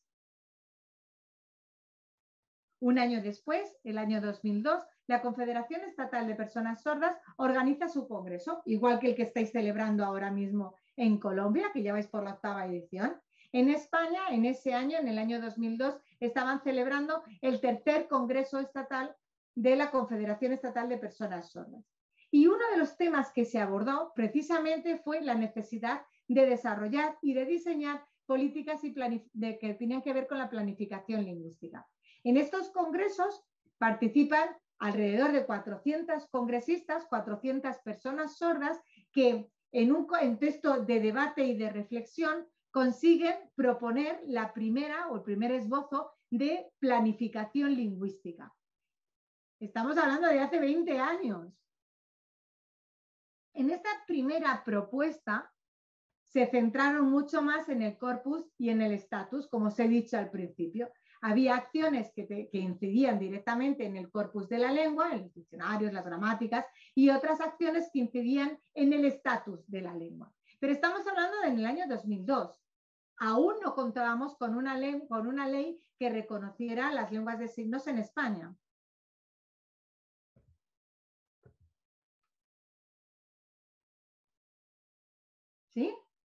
S3: Un año después, el año 2002, la Confederación Estatal de Personas Sordas organiza su congreso, igual que el que estáis celebrando ahora mismo en Colombia, que ya vais por la 8ª edición. En España, en ese año, en el año 2002, estaban celebrando el 3er Congreso Estatal de la Confederación Estatal de Personas Sordas. Y uno de los temas que se abordó precisamente fue la necesidad de desarrollar y de diseñar políticas que tenían que ver con la planificación lingüística. En estos congresos participan alrededor de 400 congresistas, 400 personas sordas que en un contexto de debate y de reflexión consiguen proponer la primera o el primer esbozo de planificación lingüística. Estamos hablando de hace 20 años. En esta primera propuesta se centraron mucho más en el corpus y en el estatus, como os he dicho al principio. Había acciones que incidían directamente en el corpus de la lengua, en los diccionarios, las gramáticas, y otras acciones que incidían en el estatus de la lengua. Pero estamos hablando del año 2002. Aún no contábamos con una ley que reconociera las lenguas de signos en España. ¿Sí?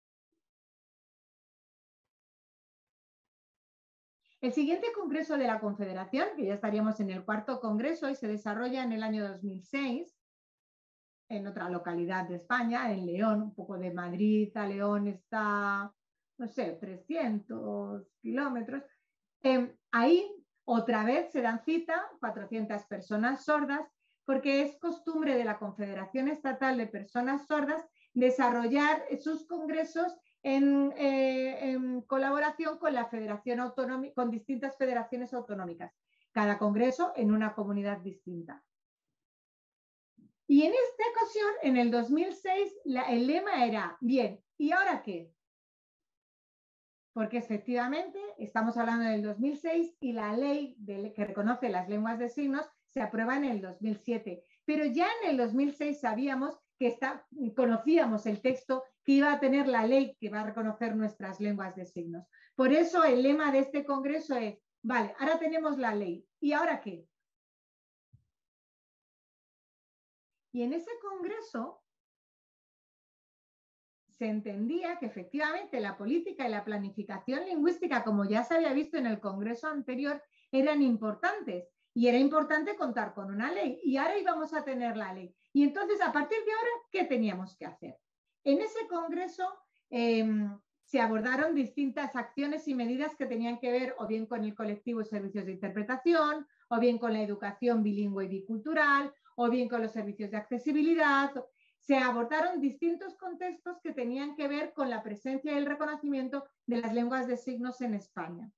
S3: El siguiente congreso de la Confederación, que ya estaríamos en el 4º congreso y se desarrolla en el año 2006, en otra localidad de España, en León, un poco de Madrid a León está, no sé, 300 kilómetros. Ahí otra vez se dan cita 400 personas sordas, porque es costumbre de la Confederación Estatal de Personas Sordas desarrollar sus congresos en colaboración con la Federación Autonómica, con distintas federaciones autonómicas, cada congreso en una comunidad distinta. Y en esta ocasión, en el 2006, el lema era, bien, ¿y ahora qué? Porque efectivamente estamos hablando del 2006 y la ley que reconoce las lenguas de signos se aprueba en el 2007. Pero ya en el 2006 sabíamos que conocíamos el texto que iba a tener la ley que va a reconocer nuestras lenguas de signos. Por eso el lema de este congreso es, vale, ahora tenemos la ley, ¿y ahora qué? Y en ese congreso se entendía que efectivamente la política y la planificación lingüística, como ya se había visto en el congreso anterior, eran importantes y era importante contar con una ley. Y ahora íbamos a tener la ley. Y entonces, a partir de ahora, ¿qué teníamos que hacer? En ese congreso se abordaron distintas acciones y medidas que tenían que ver o bien con el colectivo y servicios de interpretación, o bien con la educación bilingüe y bicultural, o bien con los servicios de accesibilidad. se abordaron distintos contextos que tenían que ver con la presencia y el reconocimiento de las lenguas de signos en España.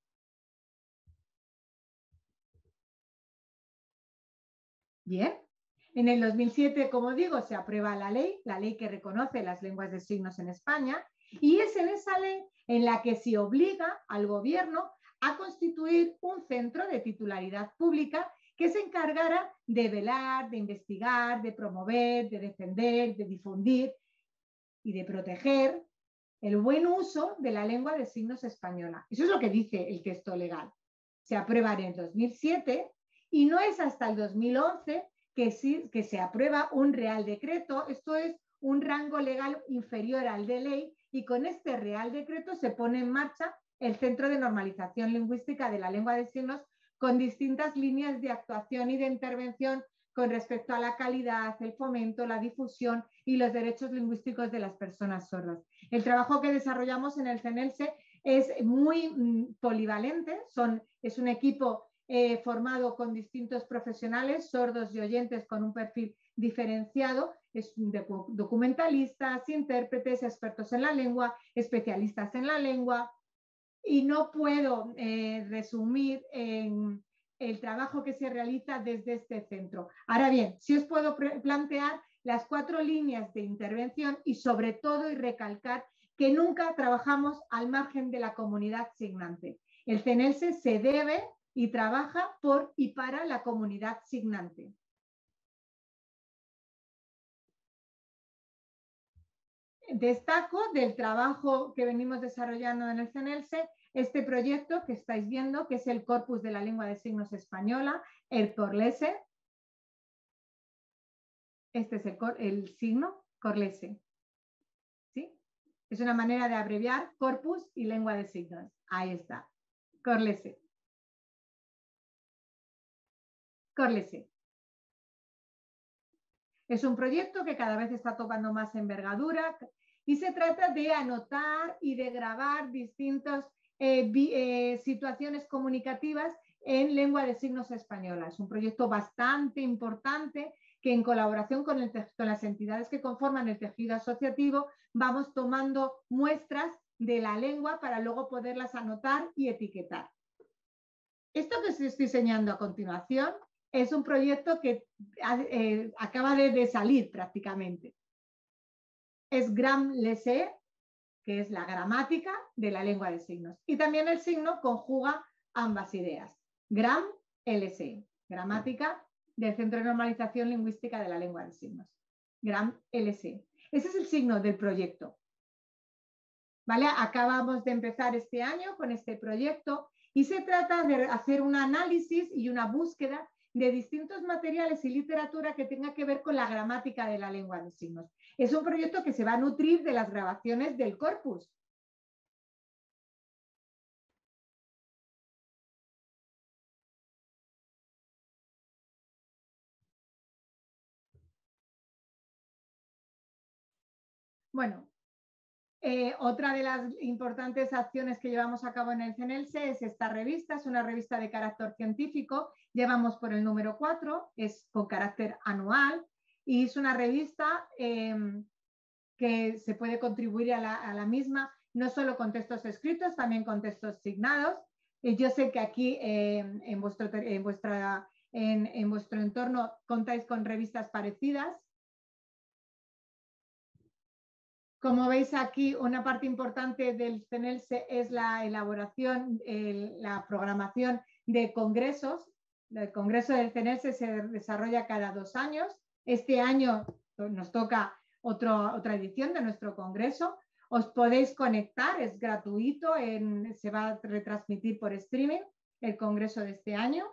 S3: Bien, en el 2007, como digo, se aprueba la ley que reconoce las lenguas de signos en España, y es en esa ley en la que se obliga al gobierno a constituir un centro de titularidad pública que se encargara de velar, de investigar, de promover, de defender, de difundir y de proteger el buen uso de la lengua de signos española. Eso es lo que dice el texto legal. Se aprueba en el 2007 y no es hasta el 2011 que se aprueba un Real Decreto. Esto es un rango legal inferior al de ley, y con este Real Decreto se pone en marcha el Centro de Normalización Lingüística de la Lengua de Signos, con distintas líneas de actuación y de intervención con respecto a la calidad, el fomento, la difusión y los derechos lingüísticos de las personas sordas. El trabajo que desarrollamos en el CENELSE es muy polivalente, es un equipo formado con distintos profesionales, sordos y oyentes con un perfil diferenciado, es de documentalistas, intérpretes, expertos en la lengua, especialistas en la lengua, y no puedo resumir en el trabajo que se realiza desde este centro. Ahora bien, sí os puedo plantear las 4 líneas de intervención y sobre todo y recalcar que nunca trabajamos al margen de la comunidad signante. El CENELSE se debe y trabaja por y para la comunidad signante. Destaco del trabajo que venimos desarrollando en el CENELSE este proyecto que estáis viendo, que es el Corpus de la Lengua de Signos Española, el CORLESE. Este es el signo CORLESE. ¿Sí? Es una manera de abreviar corpus y lengua de signos. Ahí está. CORLESE. CORLESE. Es un proyecto que cada vez está tomando más envergadura y se trata de anotar y de grabar distintas situaciones comunicativas en lengua de signos española. Es un proyecto bastante importante que, en colaboración con las entidades que conforman el tejido asociativo, vamos tomando muestras de la lengua para luego poderlas anotar y etiquetar. Esto que os estoy enseñando a continuación es un proyecto que acaba de salir prácticamente. Es Gram-LeSe, que es la gramática de la lengua de signos. Y también el signo conjuga ambas ideas. Gram-LSE, gramática del Centro de Normalización Lingüística de la Lengua de Signos. Gram-LSE. Ese es el signo del proyecto. ¿Vale? Acabamos de empezar este año con este proyecto y se trata de hacer un análisis y una búsqueda de distintos materiales y literatura que tenga que ver con la gramática de la lengua de signos. Es un proyecto que se va a nutrir de las grabaciones del corpus. Bueno, otra de las importantes acciones que llevamos a cabo en el CENELSE es esta revista. Es una revista de carácter científico. Llevamos por el número 4, es con carácter anual y es una revista que se puede contribuir a la misma, no solo con textos escritos, también con textos signados. Yo sé que aquí en vuestro entorno contáis con revistas parecidas. Como veis aquí, una parte importante del CENELSE es la elaboración, la programación de congresos. El congreso del CENELSE se desarrolla cada 2 años. Este año nos toca otra edición de nuestro congreso. Os podéis conectar, es gratuito, se va a retransmitir por streaming el congreso de este año.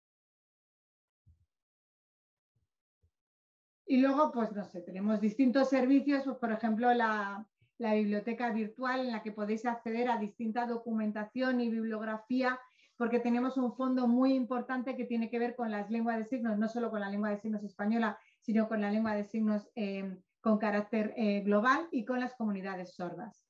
S3: Y luego, pues no sé, tenemos distintos servicios, pues, por ejemplo, la biblioteca virtual en la que podéis acceder a distinta documentación y bibliografía, porque tenemos un fondo muy importante que tiene que ver con las lenguas de signos, no solo con la lengua de signos española, sino con la lengua de signos con carácter global y con las comunidades sordas.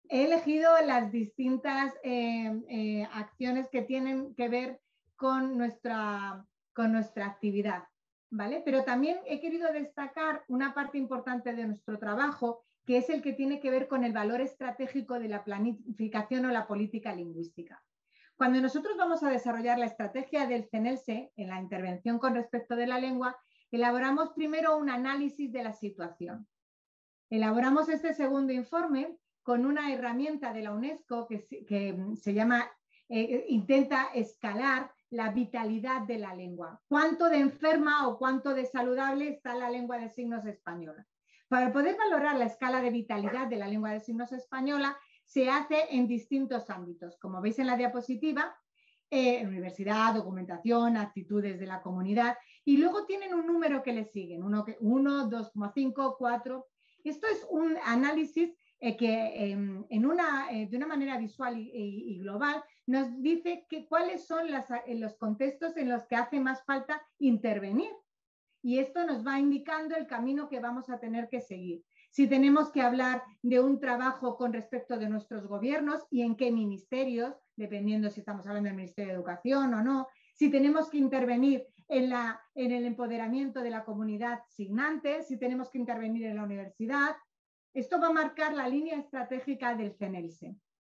S3: he elegido las distintas acciones que tienen que ver con nuestra actividad, ¿vale? Pero también he querido destacar una parte importante de nuestro trabajo, que es el que tiene que ver con el valor estratégico de la planificación o la política lingüística. Cuando nosotros vamos a desarrollar la estrategia del CNELSE en la intervención con respecto de la lengua, elaboramos primero un análisis de la situación. Elaboramos este segundo informe con una herramienta de la UNESCO que se llama, intenta escalar la vitalidad de la lengua. ¿Cuánto de enferma o cuánto de saludable está la lengua de signos española? Para poder valorar la escala de vitalidad de la lengua de signos española, se hace en distintos ámbitos. Como veis en la diapositiva, universidad, documentación, actitudes de la comunidad, y luego tienen un número que le siguen, 1, 2,5, 4. Esto es un análisis que de una manera visual y global nos dice cuáles son los contextos en los que hace más falta intervenir. Y esto nos va indicando el camino que vamos a tener que seguir. Si tenemos que hablar de un trabajo con respecto de nuestros gobiernos y en qué ministerios, dependiendo si estamos hablando del Ministerio de Educación o no, si tenemos que intervenir en el empoderamiento de la comunidad signante, si tenemos que intervenir en la universidad. Esto va a marcar la línea estratégica del CNELSE.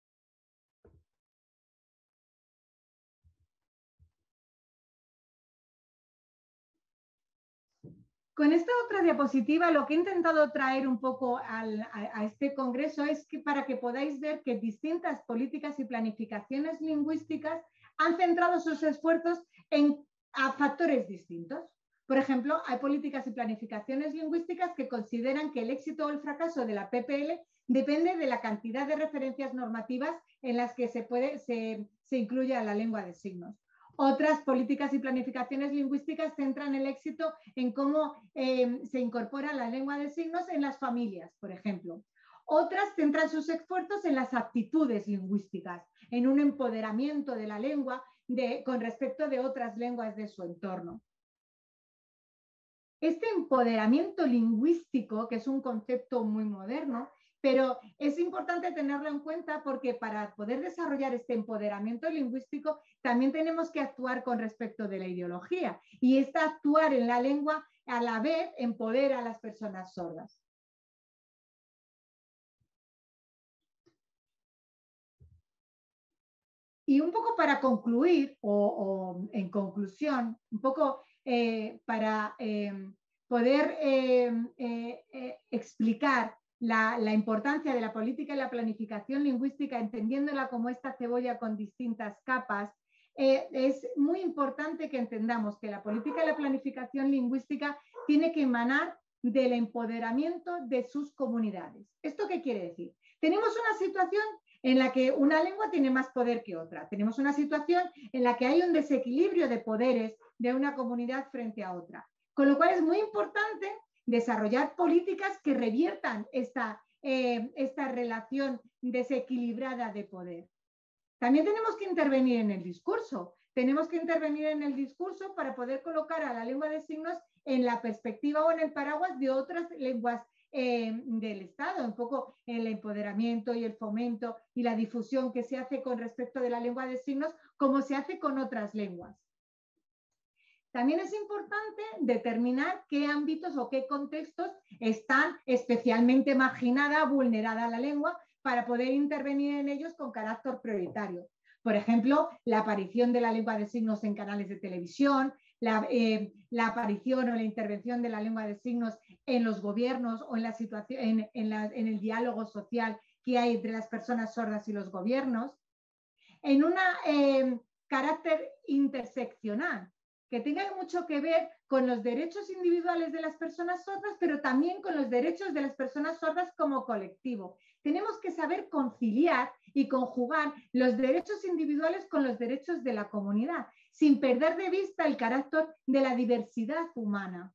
S3: Con esta otra diapositiva lo que he intentado traer un poco a este congreso es que para que podáis ver que distintas políticas y planificaciones lingüísticas han centrado sus esfuerzos a factores distintos. Por ejemplo, hay políticas y planificaciones lingüísticas que consideran que el éxito o el fracaso de la PPL depende de la cantidad de referencias normativas en las que se incluye a la lengua de signos. Otras políticas y planificaciones lingüísticas centran el éxito en cómo se incorpora la lengua de signos en las familias, por ejemplo. Otras centran sus esfuerzos en las aptitudes lingüísticas, en un empoderamiento de la lengua con respecto de otras lenguas de su entorno. Este empoderamiento lingüístico, que es un concepto muy moderno, pero es importante tenerlo en cuenta porque para poder desarrollar este empoderamiento lingüístico también tenemos que actuar con respecto de la ideología, y esta actuar en la lengua a la vez empodera a las personas sordas. Y un poco para concluir, o en conclusión, un poco para poder explicar la importancia de la política y la planificación lingüística, entendiéndola como esta cebolla con distintas capas, es muy importante que entendamos que la política y la planificación lingüística tiene que emanar del empoderamiento de sus comunidades. ¿Esto qué quiere decir? Tenemos una situación en la que una lengua tiene más poder que otra. Tenemos una situación en la que hay un desequilibrio de poderes de una comunidad frente a otra. Con lo cual es muy importante desarrollar políticas que reviertan esta relación desequilibrada de poder. También tenemos que intervenir en el discurso. Tenemos que intervenir en el discurso para poder colocar a la lengua de signos en la perspectiva o en el paraguas de otras lenguas del Estado, un poco el empoderamiento y el fomento y la difusión que se hace con respecto de la lengua de signos, como se hace con otras lenguas. También es importante determinar qué ámbitos o qué contextos están especialmente marginada, vulnerada la lengua, para poder intervenir en ellos con carácter prioritario. Por ejemplo, la aparición de la lengua de signos en canales de televisión, la aparición o la intervención de la lengua de signos en los gobiernos o en la situación, en el diálogo social que hay entre las personas sordas y los gobiernos, en un carácter interseccional, que tenga mucho que ver con los derechos individuales de las personas sordas, pero también con los derechos de las personas sordas como colectivo. Tenemos que saber conciliar y conjugar los derechos individuales con los derechos de la comunidad, sin perder de vista el carácter de la diversidad humana.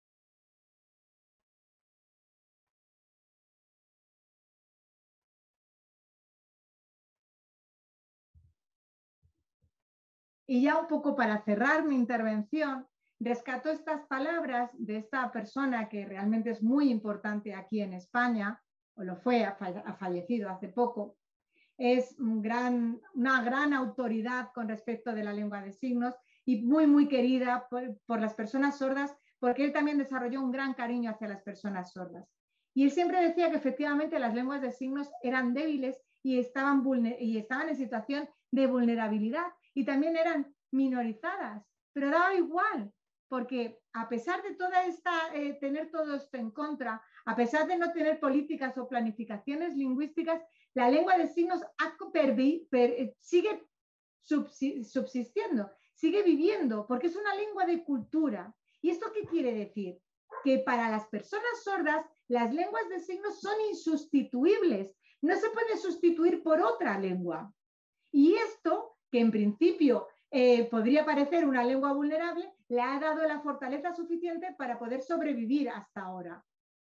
S3: Y ya un poco para cerrar mi intervención, rescato estas palabras de esta persona que realmente es muy importante aquí en España, o lo fue, ha fallecido hace poco. Es una gran autoridad con respecto de la lengua de signos y muy, muy querida por las personas sordas, porque él también desarrolló un gran cariño hacia las personas sordas. Y él siempre decía que efectivamente las lenguas de signos eran débiles y estaban en situación de vulnerabilidad y también eran minorizadas, pero daba igual, porque a pesar de toda tener todo esto en contra, a pesar de no tener políticas o planificaciones lingüísticas, la lengua de signos sigue subsistiendo, sigue viviendo, porque es una lengua de cultura. ¿Y esto qué quiere decir? Que para las personas sordas, las lenguas de signos son insustituibles, no se puede sustituir por otra lengua. Y esto, que en principio podría parecer una lengua vulnerable, le ha dado la fortaleza suficiente para poder sobrevivir hasta ahora.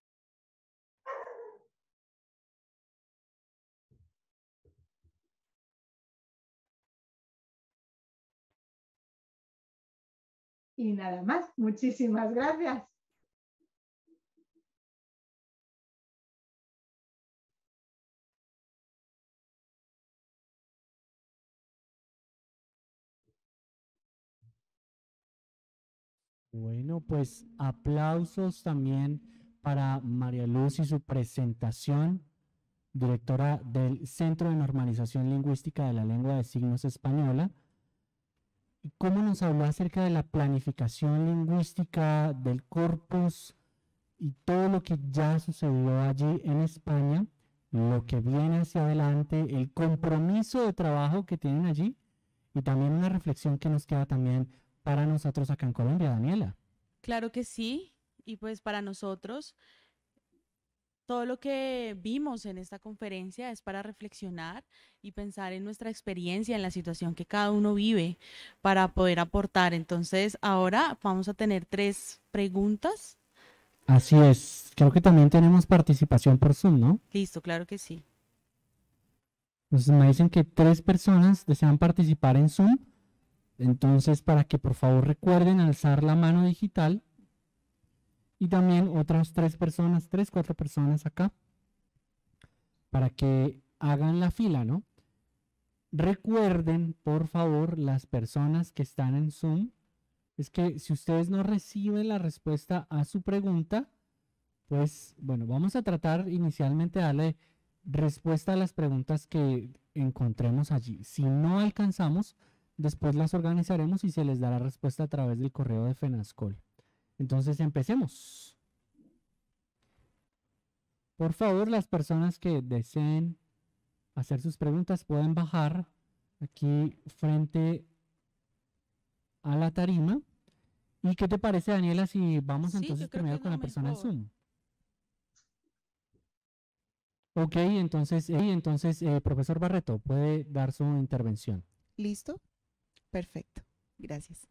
S3: Y nada más, muchísimas gracias.
S1: Bueno, pues aplausos también para María Luz y su presentación, directora del Centro de Normalización Lingüística de la Lengua de Signos Española. ¿Cómo nos habló acerca de la planificación lingüística del corpus y todo lo que ya sucedió allí en España, lo que viene hacia adelante, el compromiso de trabajo que tienen allí y también una reflexión que nos queda también para nosotros acá en Colombia, Daniela?
S2: Claro que sí, y pues para nosotros todo lo que vimos en esta conferencia es para reflexionar y pensar en nuestra experiencia, en la situación que cada uno vive para poder aportar. Entonces, ahora vamos a tener 3 preguntas.
S1: Así es, creo que también tenemos participación por Zoom, ¿no?
S2: Listo, claro que sí.
S1: Entonces me dicen que 3 personas desean participar en Zoom, entonces para que por favor recuerden alzar la mano digital y también otras 3 personas, 3, 4 personas acá, para que hagan la fila, ¿no? Recuerden, por favor, las personas que están en Zoom, es que si ustedes no reciben la respuesta a su pregunta, pues bueno, vamos a tratar inicialmente de darle respuesta a las preguntas que encontremos allí. Si no alcanzamos, después las organizaremos y se les dará respuesta a través del correo de FENASCOL. Entonces empecemos. Por favor, las personas que deseen hacer sus preguntas pueden bajar aquí frente a la tarima. ¿Y qué te parece, Daniela, si vamos
S2: Sí,
S1: entonces
S2: yo creo que
S1: primero
S2: es
S1: con
S2: lo
S1: la persona en
S2: mejor.
S1: Zoom? Ok, entonces, profesor Barreto, puede dar su intervención.
S4: ¿Listo? Perfecto. Gracias.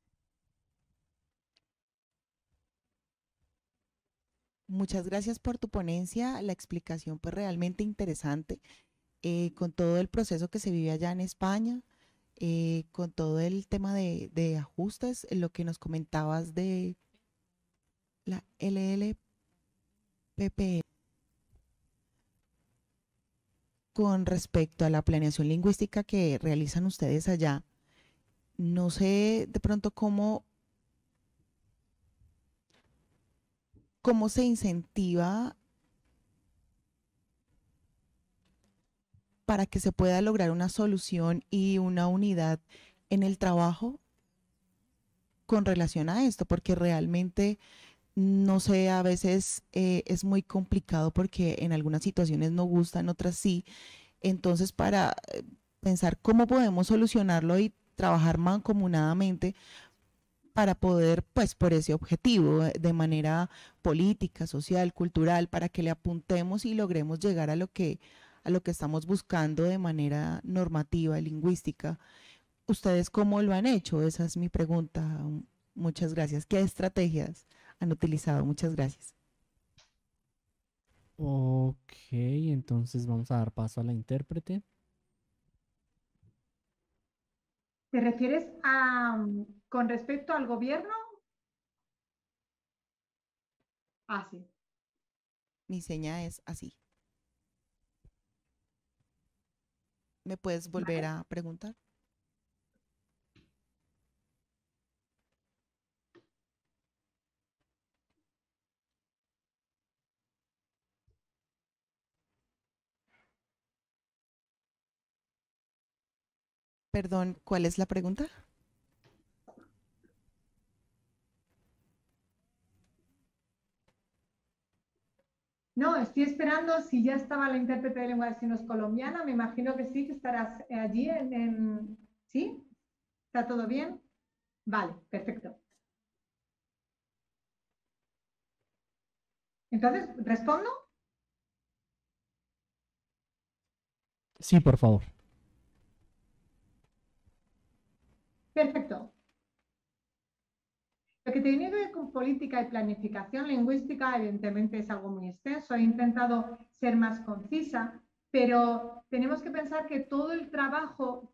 S4: Muchas gracias por tu ponencia, la explicación pues realmente interesante, con todo el proceso que se vive allá en España, con todo el tema de ajustes, lo que nos comentabas de la LLPP con respecto a la planeación lingüística que realizan ustedes allá. No sé de pronto cómo se incentiva para que se pueda lograr una solución y una unidad en el trabajo con relación a esto, porque realmente, no sé, a veces es muy complicado porque en algunas situaciones no gustan, otras sí. Entonces, para pensar cómo podemos solucionarlo y trabajar mancomunadamente para poder, pues, por ese objetivo, de manera política, social, cultural, para que le apuntemos y logremos llegar a lo que estamos buscando de manera normativa, lingüística. ¿Ustedes cómo lo han hecho? Esa es mi pregunta. Muchas gracias. ¿Qué estrategias han utilizado? Muchas gracias.
S1: Ok, entonces vamos a dar paso a la intérprete.
S3: ¿Te refieres con respecto al gobierno? Ah, sí.
S4: Mi seña es así. ¿Me puedes volver a preguntar? Perdón, ¿cuál es la pregunta?
S3: No, estoy esperando si ya estaba la intérprete de lengua de signos colombiana. Me imagino que sí, que estarás allí ¿Sí? ¿Está todo bien? Vale, perfecto. Entonces, ¿respondo?
S1: Sí, por favor.
S3: Perfecto. Lo que tiene que ver con política y planificación lingüística, evidentemente es algo muy extenso. He intentado ser más concisa, pero tenemos que pensar que todo el trabajo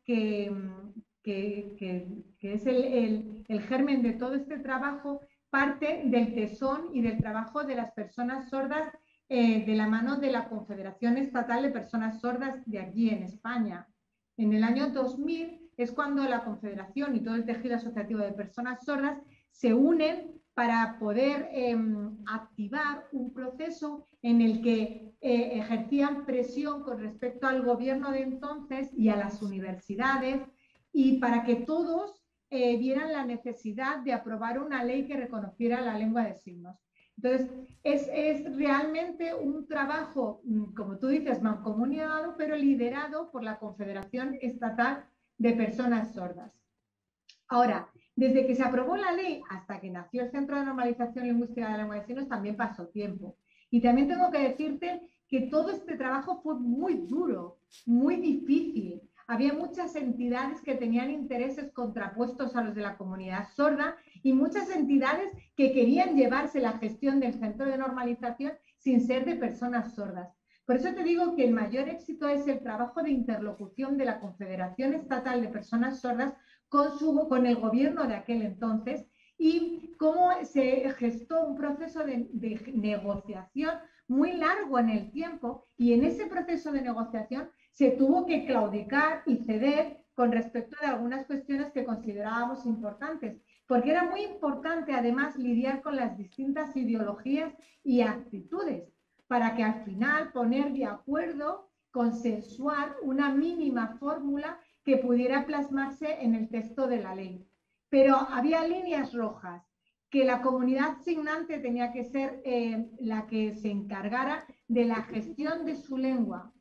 S3: que es el germen de todo este trabajo parte del tesón y del trabajo de las personas sordas de la mano de la Confederación Estatal de Personas Sordas de aquí en España. En el año 2000 es cuando la Confederación y todo el tejido asociativo de personas sordas se unen para poder activar un proceso en el que ejercían presión con respecto al gobierno de entonces y a las universidades y para que todos vieran la necesidad de aprobar una ley que reconociera la lengua de signos. Entonces, es realmente un trabajo, como tú dices, mancomunado, pero liderado por la Confederación Estatal de Personas Sordas. Ahora, desde que se aprobó la ley hasta que nació el Centro de Normalización Lingüística de la Lengua de Signos también pasó tiempo. Y también tengo que decirte que todo este trabajo fue muy duro, muy difícil. Había muchas entidades que tenían intereses contrapuestos a los de la comunidad sorda y muchas entidades que querían llevarse la gestión del Centro de Normalización sin ser de personas sordas. Por eso te digo que el mayor éxito es el trabajo de interlocución de la Confederación Estatal de Personas Sordas con el gobierno de aquel entonces y cómo se gestó un proceso de negociación muy largo en el tiempo y en ese proceso de negociación se tuvo que claudicar y ceder con respecto de algunas cuestiones que considerábamos importantes, porque era muy importante además lidiar con las distintas ideologías y actitudes para que al final poner de acuerdo, consensuar una mínima fórmula que pudiera plasmarse en el texto de la ley. Pero había líneas rojas, que la comunidad signante tenía que ser la que se encargara de la gestión de su lengua.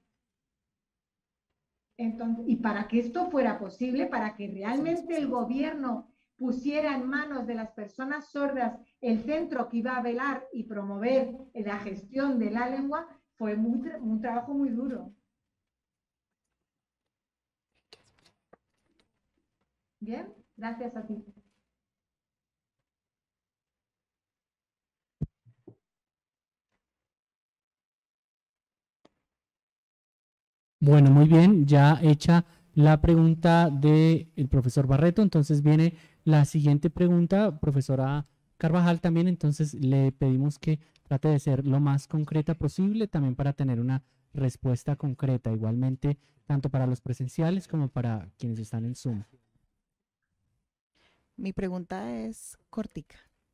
S3: Entonces, y para que esto fuera posible, para que realmente el gobierno pusiera en manos de las personas sordas el centro que iba a velar y promover la gestión de la lengua, fue un trabajo muy duro. Bien, gracias a ti.
S1: Bueno, muy bien, ya hecha la pregunta del profesor Barreto, entonces viene la siguiente pregunta, profesora Carvajal también, entonces le pedimos que trate de ser lo más concreta posible, también para tener una respuesta concreta, igualmente tanto para los presenciales como para quienes están en Zoom.
S4: Mi pregunta es cortica.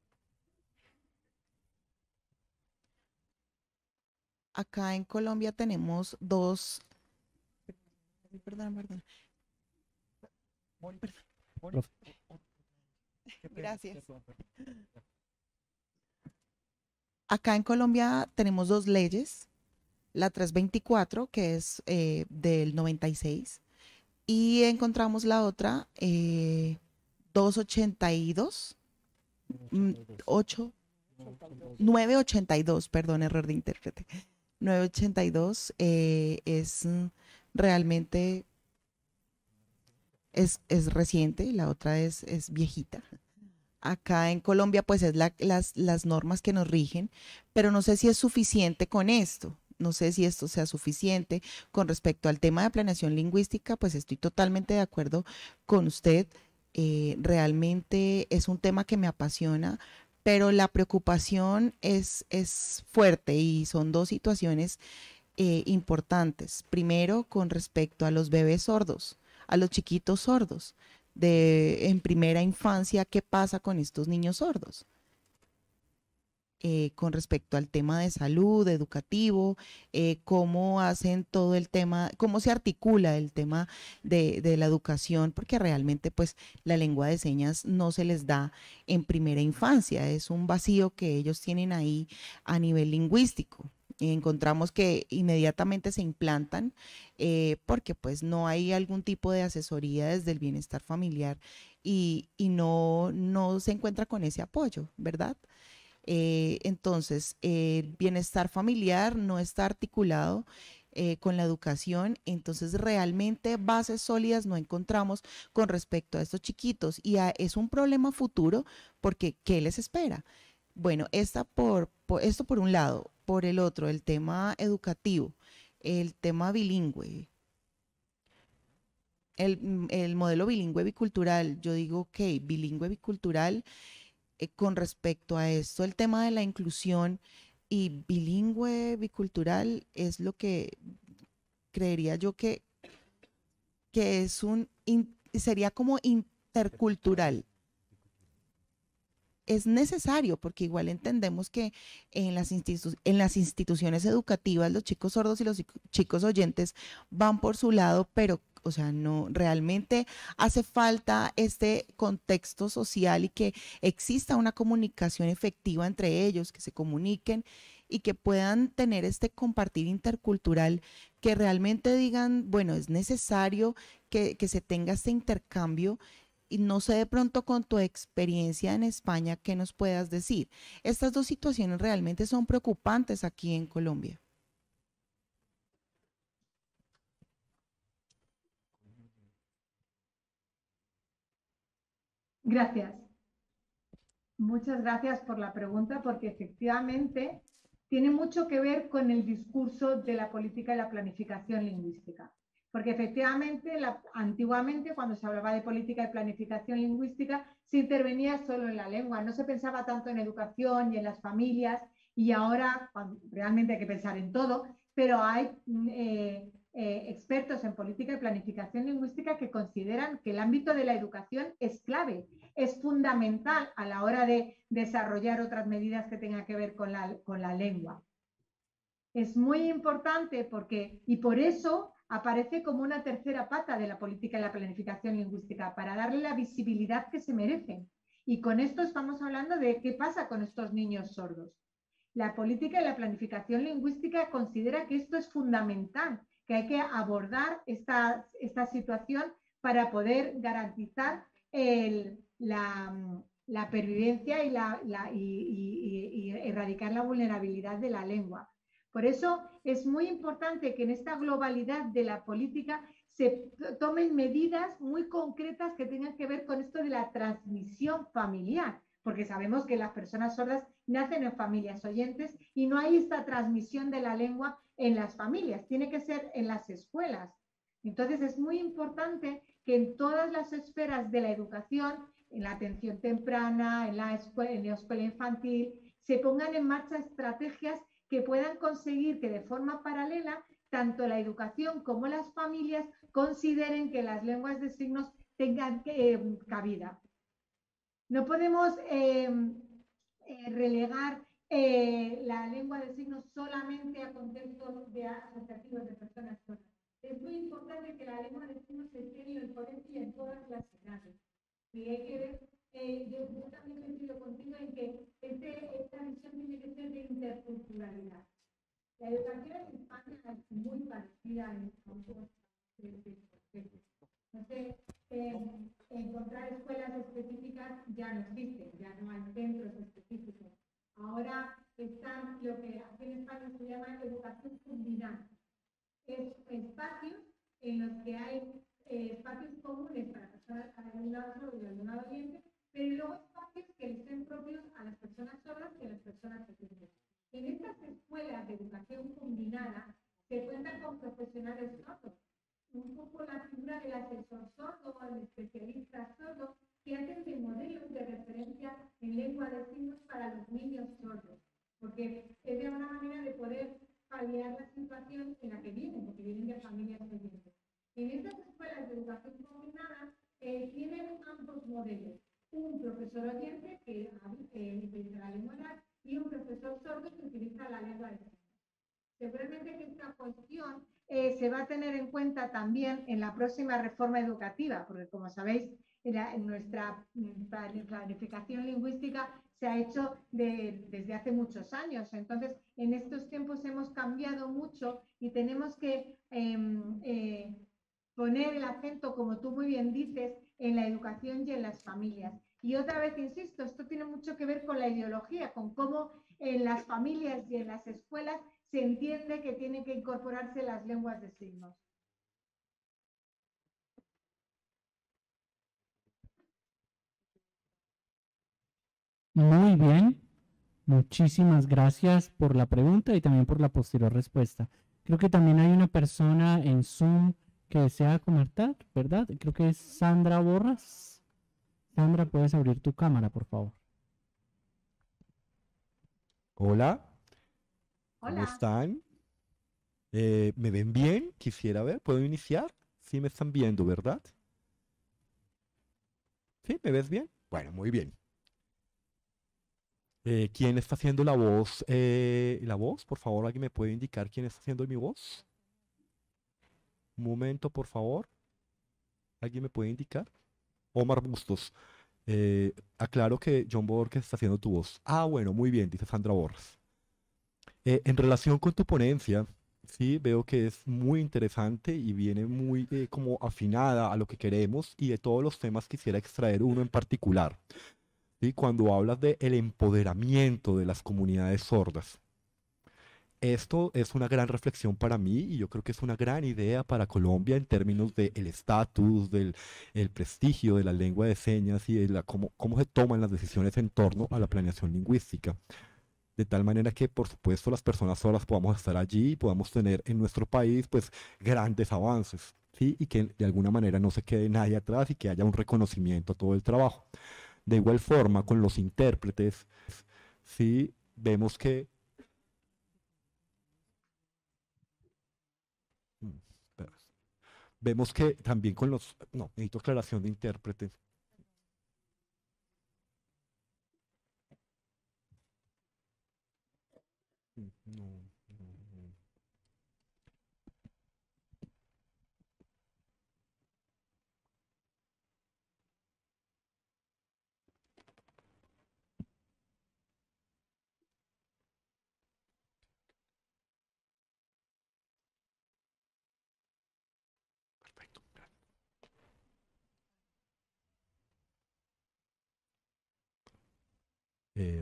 S4: Acá en Colombia tenemos dos... Perdón. Gracias. Acá en Colombia tenemos dos leyes, la 324, que es del 96, y encontramos la otra, 282, 982, perdón, error de intérprete. 982 es realmente, es reciente, la otra es viejita. Acá en Colombia, pues es las normas que nos rigen, pero no sé si es suficiente con esto. No sé si esto sea suficiente. Con respecto al tema de planeación lingüística, pues estoy totalmente de acuerdo con usted. Realmente es un tema que me apasiona, pero la preocupación es fuerte y son dos situaciones importantes. Primero, con respecto a los bebés sordos, a los chiquitos sordos, de en primera infancia, ¿qué pasa con estos niños sordos? Con respecto al tema de salud, educativo, cómo hacen todo el tema, cómo se articula el tema de la educación, porque realmente pues la lengua de señas no se les da en primera infancia, es un vacío que ellos tienen ahí a nivel lingüístico. Encontramos que inmediatamente se implantan porque pues no hay algún tipo de asesoría desde el bienestar familiar y no se encuentra con ese apoyo, ¿verdad? Entonces, el bienestar familiar no está articulado con la educación, entonces realmente bases sólidas no encontramos con respecto a estos chiquitos y es un problema futuro porque ¿qué les espera? Bueno, esto por un lado, por el otro, el tema educativo, el tema bilingüe. El modelo bilingüe bicultural, yo digo, ok, bilingüe bicultural con respecto a esto, el tema de la inclusión y bilingüe, bicultural, es lo que creería yo que es sería como intercultural. Es necesario porque igual entendemos que en las instituciones educativas los chicos sordos y los chicos oyentes van por su lado, pero o sea, no realmente hace falta este contexto social y que exista una comunicación efectiva entre ellos, que se comuniquen y que puedan tener este compartir intercultural, que realmente digan, bueno, es necesario que se tenga este intercambio y no sé de pronto con tu experiencia en España, ¿qué nos puedas decir? Estas dos situaciones realmente son preocupantes aquí en Colombia.
S3: Gracias. Muchas gracias por la pregunta, porque efectivamente tiene mucho que ver con el discurso de la política y la planificación lingüística. Porque efectivamente, antiguamente, cuando se hablaba de política y planificación lingüística, se intervenía solo en la lengua, no se pensaba tanto en educación y en las familias, y ahora realmente hay que pensar en todo, pero hay expertos en política y planificación lingüística que consideran que el ámbito de la educación es clave, es fundamental a la hora de desarrollar otras medidas que tengan que ver con la lengua. Es muy importante porque, y por eso aparece como una tercera pata de la política y la planificación lingüística, para darle la visibilidad que se merecen. Y con esto estamos hablando de qué pasa con estos niños sordos. La política y la planificación lingüística considera que esto es fundamental, que hay que abordar esta situación para poder garantizar la pervivencia y erradicar la vulnerabilidad de la lengua. Por eso es muy importante que en esta globalidad de la política se tomen medidas muy concretas que tengan que ver con esto de la transmisión familiar, porque sabemos que las personas sordas nacen en familias oyentes y no hay esta transmisión de la lengua en las familias, tiene que ser en las escuelas. Entonces es muy importante que en todas las esferas de la educación, en la atención temprana, en la escuela infantil, se pongan en marcha estrategias que puedan conseguir que de forma paralela tanto la educación como las familias consideren que las lenguas de signos tengan cabida. No podemos relegar la lengua de signos solamente a contextos asociativos de personas sordas. Es muy importante que la lengua de signos se esté en el colegio y en todas las edades. Y hay que ver, yo también coincido contigo en que esta visión tiene que ser de interculturalidad. La educación en España es muy parecida en algunos aspectos. Entonces, encontrar escuelas específicas ya no existen, ya no hay centros específicos. Ahora están lo que aquí en España se llama educación combinada. Es espacios en los que hay espacios comunes para personas para el lado sordo y el lado oyente, pero luego espacios que les sean propios a las personas sordas y a las personas oyentes. En estas escuelas de educación combinada se cuentan con profesionales sordos, un poco la figura del asesor sordo o el especialista sordo, que hacen de modelos de referencia en lengua de signos para los niños sordos, porque es de una manera de poder paliar la situación en la que vienen, porque vienen de familias pequeñas. En estas escuelas de educación combinada tienen ambos modelos. Un profesor oyente que utiliza la lengua oral y un profesor sordo que utiliza la lengua de señas. Seguramente que esta cuestión se va a tener en cuenta también en la próxima reforma educativa, porque como sabéis, en nuestra planificación lingüística se ha hecho desde hace muchos años. Entonces, en estos tiempos hemos cambiado mucho y tenemos que poner el acento, como tú muy bien dices, en la educación y en las familias. Y otra vez, insisto, esto tiene mucho que ver con la ideología, con cómo en las familias y en las escuelas se entiende que tienen que incorporarse las lenguas de signos.
S1: Muy bien, muchísimas gracias por la pregunta y también por la posterior respuesta. Creo que también hay una persona en Zoom que desea comentar, ¿verdad? Creo que es Sandra Borras. Sandra, puedes abrir tu cámara, por favor.
S5: Hola, ¿cómo
S3: Hola.
S5: están? ¿Me ven bien? Quisiera ver, ¿puedo iniciar? Sí me están viendo, ¿verdad? ¿Sí? ¿Me ves bien? Bueno, muy bien. ¿Quién está haciendo la voz? ¿La voz? Por favor, ¿alguien me puede indicar quién está haciendo mi voz? Un momento, por favor. ¿Alguien me puede indicar? Omar Bustos. Aclaro que John Borges está haciendo tu voz. Ah, bueno, muy bien, dice Sandra Borges. En relación con tu ponencia, sí, veo que es muy interesante y viene muy como afinada a lo que queremos y de todos los temas quisiera extraer uno en particular. ¿Sí? Cuando hablas de el empoderamiento de las comunidades sordas. Esto es una gran reflexión para mí y yo creo que es una gran idea para Colombia en términos del estatus, del el prestigio de la lengua de señas y de cómo se toman las decisiones en torno a la planeación lingüística de tal manera que, por supuesto, las personas solas podamos estar allí y podamos tener en nuestro país, pues, grandes avances, ¿sí? Y que de alguna manera no se quede nadie atrás y que haya un reconocimiento a todo el trabajo. De igual forma, con los intérpretes, sí, vemos que... Mm, espera. Vemos que también con los... No, necesito aclaración de intérprete. No, no, no. Perfecto. Eh,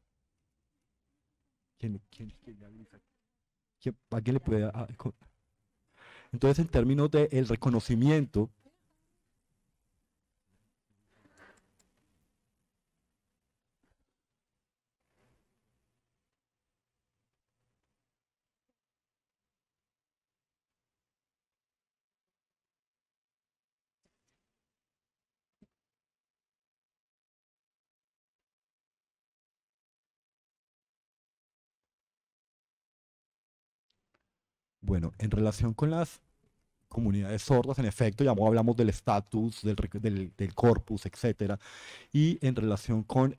S5: ¿quién le avisa? ¿Alguien le puede... Entonces, en términos del reconocimiento, bueno, en relación con las comunidades sordas, en efecto, ya hablamos del estatus, del corpus, etcétera, y en relación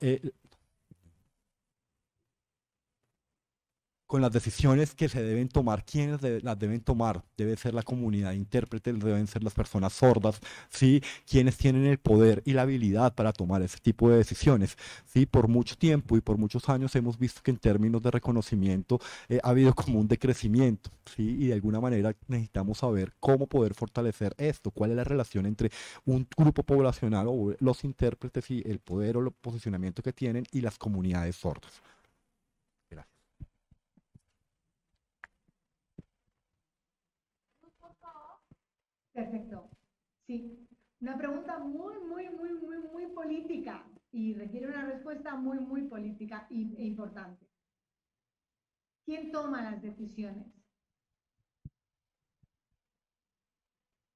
S5: con las decisiones que se deben tomar, quiénes las deben tomar, debe ser la comunidad de intérpretes, deben ser las personas sordas, ¿sí? Quienes tienen el poder y la habilidad para tomar ese tipo de decisiones, ¿sí? Por mucho tiempo y por muchos años hemos visto que en términos de reconocimiento ha habido como un decrecimiento, ¿sí? Y de alguna manera necesitamos saber cómo poder fortalecer esto, cuál es la relación entre un grupo poblacional o los intérpretes y el poder o el posicionamiento que tienen y las comunidades sordas. Gracias.
S3: Perfecto. Sí. Una pregunta muy política y requiere una respuesta muy política e importante. ¿Quién toma las decisiones?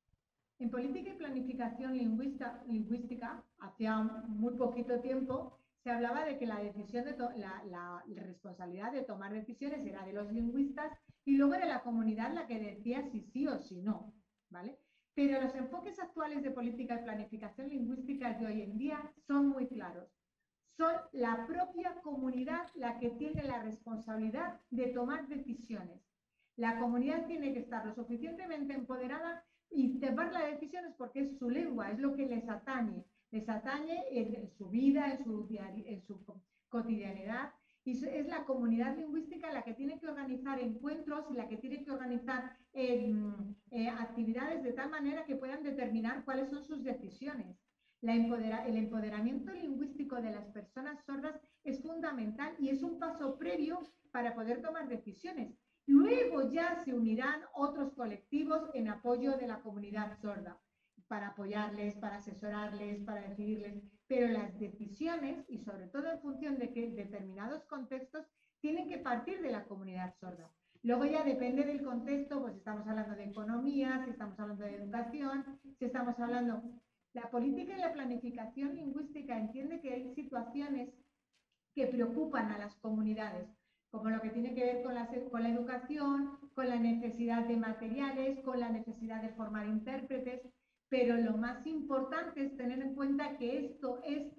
S3: En política y planificación lingüística, hacía muy poquito tiempo, se hablaba de que la decisión de la responsabilidad de tomar decisiones era de los lingüistas y luego era la comunidad la que decía si sí o si no, ¿vale? Pero los enfoques actuales de política y planificación lingüística de hoy en día son muy claros. Son la propia comunidad la que tiene la responsabilidad de tomar decisiones. La comunidad tiene que estar lo suficientemente empoderada y tomar las decisiones porque es su lengua, es lo que les atañe en su vida, en su cotidianidad. Y es la comunidad lingüística la que tiene que organizar encuentros y la que tiene que organizar actividades de tal manera que puedan determinar cuáles son sus decisiones. El empoderamiento lingüístico de las personas sordas es fundamental y es un paso previo para poder tomar decisiones. Luego ya se unirán otros colectivos en apoyo de la comunidad sorda, para apoyarles, para asesorarles, para decidirles, pero las decisiones, y sobre todo en función de que determinados contextos, tienen que partir de la comunidad sorda. Luego ya depende del contexto, pues estamos hablando de economía, si estamos hablando de educación, si estamos hablando... La política y la planificación lingüística entiende que hay situaciones que preocupan a las comunidades, como lo que tiene que ver con la educación, con la necesidad de materiales, con la necesidad de formar intérpretes, pero lo más importante es tener en cuenta que esto es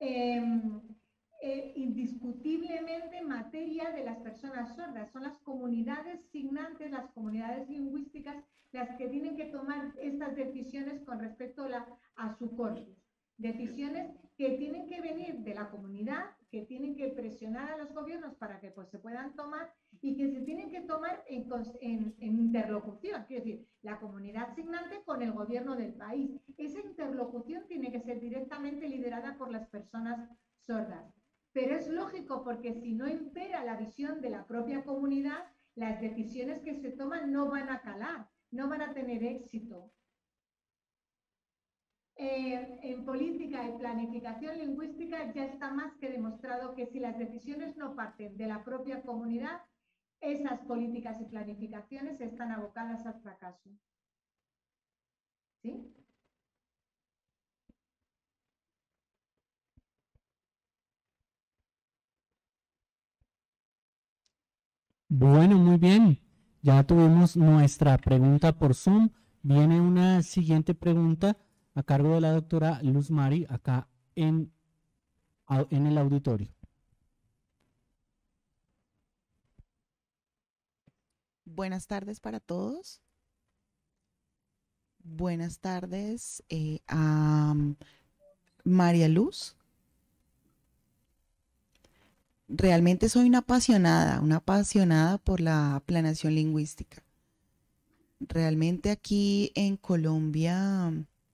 S3: indiscutiblemente materia de las personas sordas. Son las comunidades signantes, las comunidades lingüísticas, las que tienen que tomar estas decisiones con respecto a su corpus. Decisiones que tienen que venir de la comunidad, que tienen que presionar a los gobiernos para que pues, se puedan tomar y que se tienen que tomar en interlocución, quiero decir, la comunidad signante con el gobierno del país. Esa interlocución tiene que ser directamente liderada por las personas sordas. Pero es lógico porque si no impera la visión de la propia comunidad, las decisiones que se toman no van a calar, no van a tener éxito. En política y planificación lingüística ya está más que demostrado que si las decisiones no parten de la propia comunidad, esas políticas y planificaciones están abocadas al fracaso. ¿Sí?
S1: Bueno, muy bien. Ya tuvimos nuestra pregunta por Zoom. Viene una siguiente pregunta a cargo de la doctora Luz Mari acá en el auditorio.
S4: Buenas tardes para todos. Buenas tardes a María Luz. Realmente soy una apasionada por la planeación lingüística. Realmente aquí en Colombia,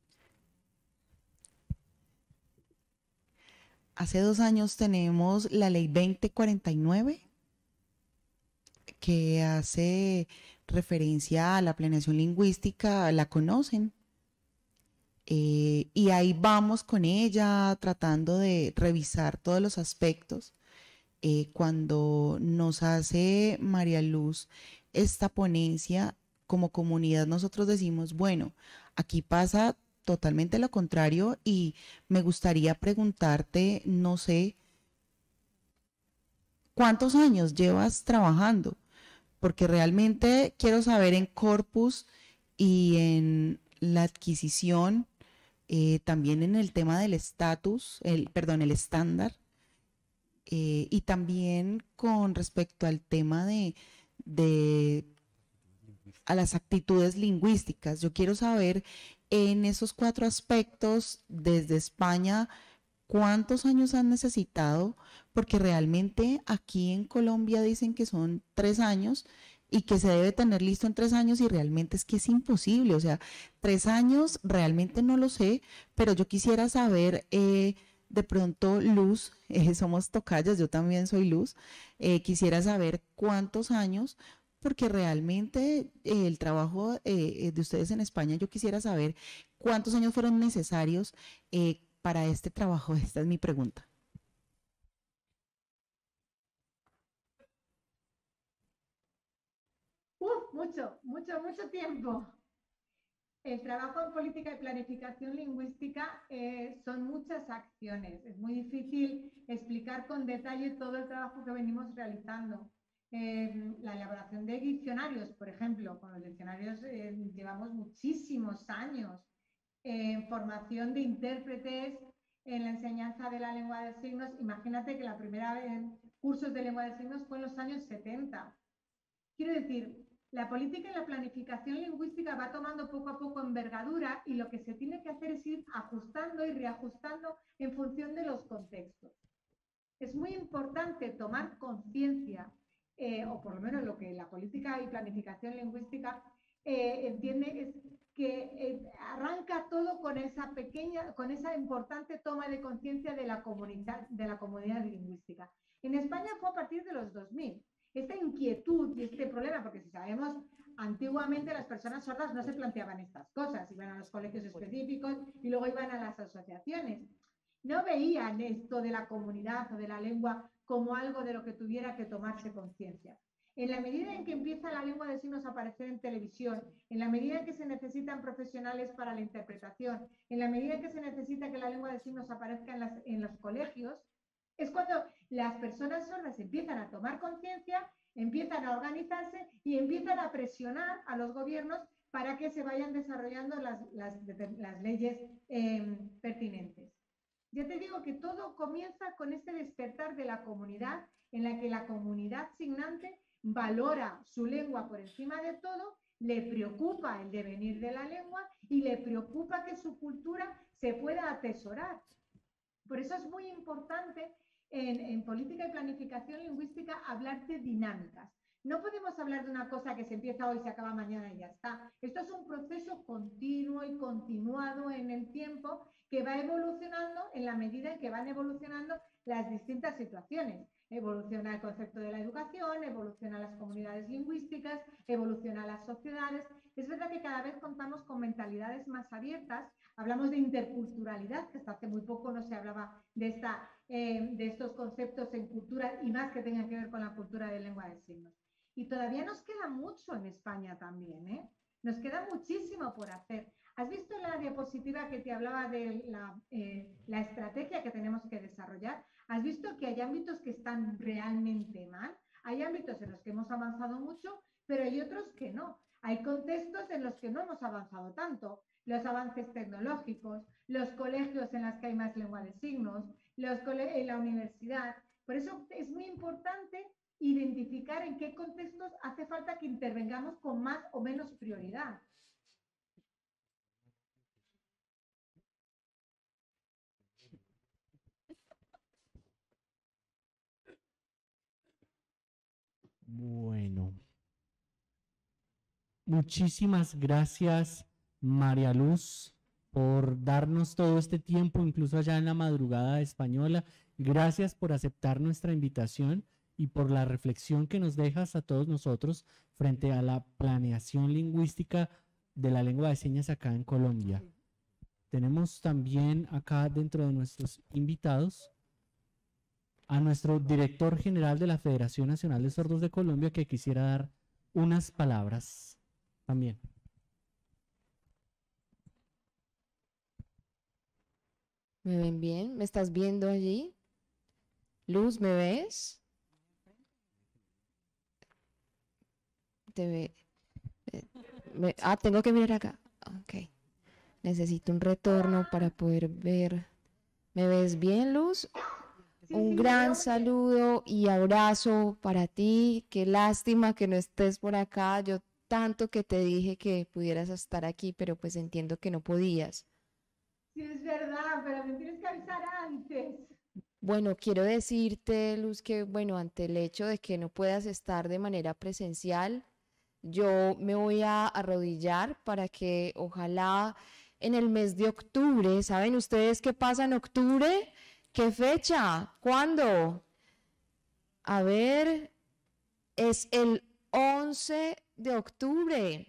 S4: hace 2 años tenemos la ley 2049, que hace referencia a la planeación lingüística, la conocen. Y ahí vamos con ella tratando de revisar todos los aspectos. Cuando nos hace María Luz esta ponencia, como comunidad nosotros decimos, bueno, aquí pasa totalmente lo contrario y me gustaría preguntarte, no sé, ¿cuántos años llevas trabajando? Porque realmente quiero saber en corpus y en la adquisición, también en el tema del estatus, el estándar, y también con respecto al tema de a las actitudes lingüísticas. Yo quiero saber en esos 4 aspectos desde España, ¿cuántos años han necesitado? Porque realmente aquí en Colombia dicen que son 3 años y que se debe tener listo en 3 años y realmente es que es imposible. O sea, 3 años realmente no lo sé, pero yo quisiera saber, de pronto Luz, somos tocayas, yo también soy Luz, quisiera saber cuántos años, porque realmente el trabajo de ustedes en España, yo quisiera saber cuántos años fueron necesarios para este trabajo. Esta es mi pregunta.
S3: Mucho tiempo. El trabajo en política y planificación lingüística son muchas acciones. Es muy difícil explicar con detalle todo el trabajo que venimos realizando. La elaboración de diccionarios, por ejemplo, con los diccionarios llevamos muchísimos años. Formación de intérpretes en la enseñanza de la lengua de signos. Imagínate que la primera vez en cursos de lengua de signos fue en los años 70. Quiero decir, la política y la planificación lingüística va tomando poco a poco envergadura y lo que se tiene que hacer es ir ajustando y reajustando en función de los contextos. Es muy importante tomar conciencia, o por lo menos lo que la política y planificación lingüística entiende es que arranca todo con esa importante toma de conciencia de la comunidad lingüística. En España fue a partir de los 2000. Esta inquietud y este problema, porque si sabemos, antiguamente las personas sordas no se planteaban estas cosas, iban a los colegios específicos y luego iban a las asociaciones. No veían esto de la comunidad o de la lengua como algo de lo que tuviera que tomarse conciencia. En la medida en que empieza la lengua de signos a aparecer en televisión, en la medida en que se necesitan profesionales para la interpretación, en la medida en que se necesita que la lengua de signos aparezca en los colegios, es cuando las personas sordas empiezan a tomar conciencia, empiezan a organizarse y empiezan a presionar a los gobiernos para que se vayan desarrollando las leyes pertinentes. Ya te digo que todo comienza con este despertar de la comunidad, en la que la comunidad signante valora su lengua por encima de todo, le preocupa el devenir de la lengua y le preocupa que su cultura se pueda atesorar. Por eso es muy importante en política y planificación lingüística hablar de dinámicas. No podemos hablar de una cosa que se empieza hoy, se acaba mañana y ya está. Esto es un proceso continuo y continuado en el tiempo que va evolucionando en la medida en que van evolucionando las distintas situaciones. Evoluciona el concepto de la educación, evolucionan las comunidades lingüísticas, evolucionan las sociedades. Es verdad que cada vez contamos con mentalidades más abiertas. Hablamos de interculturalidad, que hasta hace muy poco no se hablaba de estos conceptos en cultura y más que tengan que ver con la cultura de lengua de signos. Y todavía nos queda mucho en España también, ¿eh? Nos queda muchísimo por hacer. ¿Has visto la diapositiva que te hablaba de la estrategia que tenemos que desarrollar? ¿Has visto que hay ámbitos que están realmente mal? Hay ámbitos en los que hemos avanzado mucho, pero hay otros que no. Hay contextos en los que no hemos avanzado tanto. Los avances tecnológicos, los colegios en los que hay más lengua de signos, en la universidad. Por eso es muy importante identificar en qué contextos hace falta que intervengamos con más o menos prioridad.
S1: Bueno, muchísimas gracias, María Luz, por darnos todo este tiempo, incluso allá en la madrugada española. Gracias por aceptar nuestra invitación y por la reflexión que nos dejas a todos nosotros frente a la planeación lingüística de la lengua de señas acá en Colombia. Tenemos también acá dentro de nuestros invitados a nuestro director general de la Federación Nacional de Sordos de Colombia, que quisiera dar unas palabras también.
S6: ¿Me ven bien? ¿Me estás viendo allí? Luz, ¿me ves? Te ve. Tengo que mirar acá. Ok. Necesito un retorno para poder ver. ¿Me ves bien, Luz? Un gran saludo y abrazo para ti. Qué lástima que no estés por acá. Yo tanto que te dije que pudieras estar aquí, pero pues entiendo que no podías.
S3: Sí, es verdad, pero me tienes que avisar antes.
S6: Bueno, quiero decirte, Luz, que bueno, ante el hecho de que no puedas estar de manera presencial, yo me voy a arrodillar para que ojalá en el mes de octubre, ¿saben ustedes qué pasa en octubre? ¿Qué fecha? ¿Cuándo? A ver, es el 11 de octubre.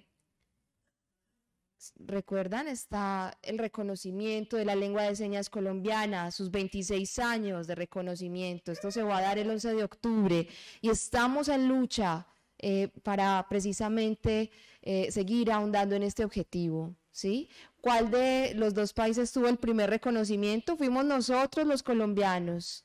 S6: ¿Recuerdan? Está el reconocimiento de la lengua de señas colombiana, sus 26 años de reconocimiento. Esto se va a dar el 11 de octubre y estamos en lucha para precisamente seguir ahondando en este objetivo, ¿sí? ¿Cuál de los dos países tuvo el primer reconocimiento? Fuimos nosotros, los colombianos.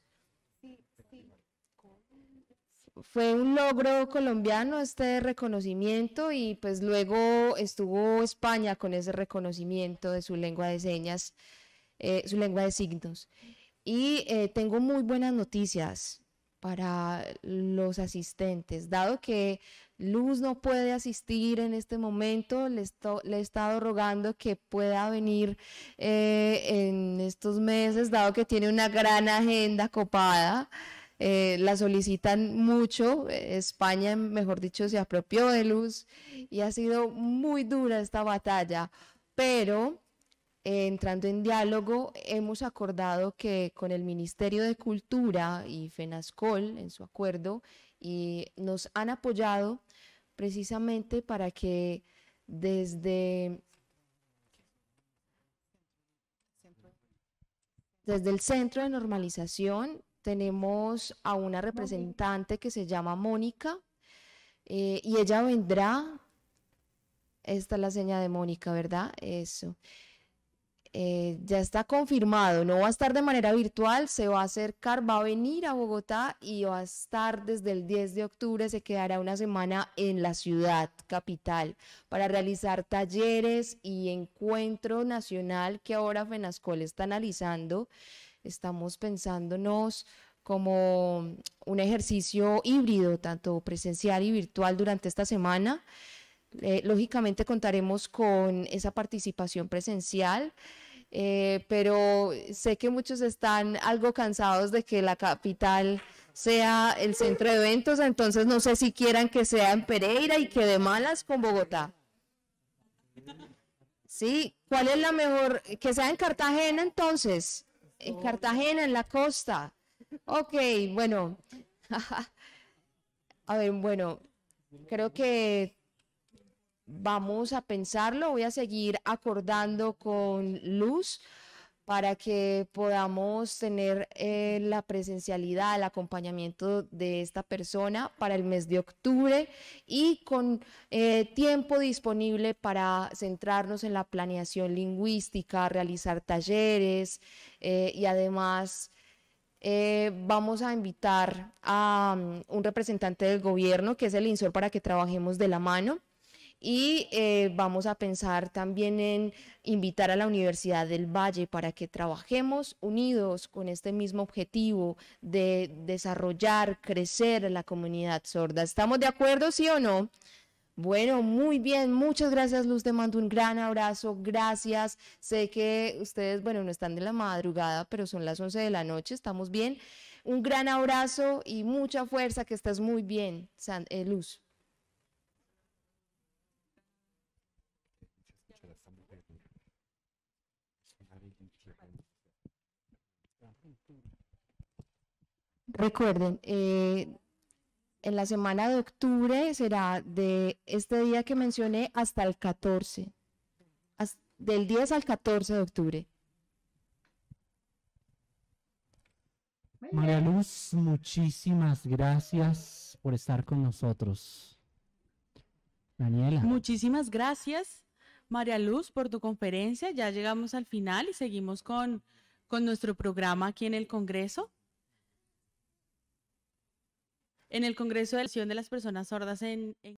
S6: Fue un logro colombiano este reconocimiento y pues luego estuvo España con ese reconocimiento de su lengua de señas, su lengua de signos. Y tengo muy buenas noticias para los asistentes, dado que Luz no puede asistir en este momento, le he estado rogando que pueda venir en estos meses, dado que tiene una gran agenda copada. La solicitan mucho, España, mejor dicho, se apropió de Luz y ha sido muy dura esta batalla, pero entrando en diálogo, hemos acordado que con el Ministerio de Cultura y FENASCOL en su acuerdo y nos han apoyado precisamente para que desde el Centro de Normalización tenemos a una representante que se llama Mónica y ella vendrá, esta es la seña de Mónica, ¿verdad? Eso. Ya está confirmado, no va a estar de manera virtual, se va a acercar, va a venir a Bogotá y va a estar desde el 10 de octubre, se quedará una semana en la ciudad capital para realizar talleres y encuentro nacional que ahora FENASCOL está analizando. Estamos pensándonos como un ejercicio híbrido, tanto presencial y virtual durante esta semana. Lógicamente contaremos con esa participación presencial, pero sé que muchos están algo cansados de que la capital sea el centro de eventos, entonces no sé si quieran que sea en Pereira y que de malas con Bogotá. Sí, ¿cuál es la mejor? Que sea en Cartagena entonces, en Cartagena, en la costa. Ok, bueno, a ver, bueno, creo que vamos a pensarlo, voy a seguir acordando con Luz para que podamos tener la presencialidad, el acompañamiento de esta persona para el mes de octubre y con tiempo disponible para centrarnos en la planeación lingüística, realizar talleres y además vamos a invitar a un representante del gobierno que es el INSOR para que trabajemos de la mano. Y vamos a pensar también en invitar a la Universidad del Valle para que trabajemos unidos con este mismo objetivo de desarrollar, crecer la comunidad sorda. ¿Estamos de acuerdo, sí o no? Bueno, muy bien, muchas gracias Luz, te mando un gran abrazo, gracias. Sé que ustedes, bueno, no están de la madrugada, pero son las 11 de la noche, estamos bien. Un gran abrazo y mucha fuerza, que estés muy bien, Luz. Recuerden, en la semana de octubre será de este día que mencioné hasta el 14, del 10 al 14 de octubre.
S1: María Luz, muchísimas gracias por estar con nosotros. Daniela.
S2: Muchísimas gracias, María Luz, por tu conferencia. Ya llegamos al final y seguimos con nuestro programa aquí en el Congreso. En el Congreso de la Acción de las Personas Sordas en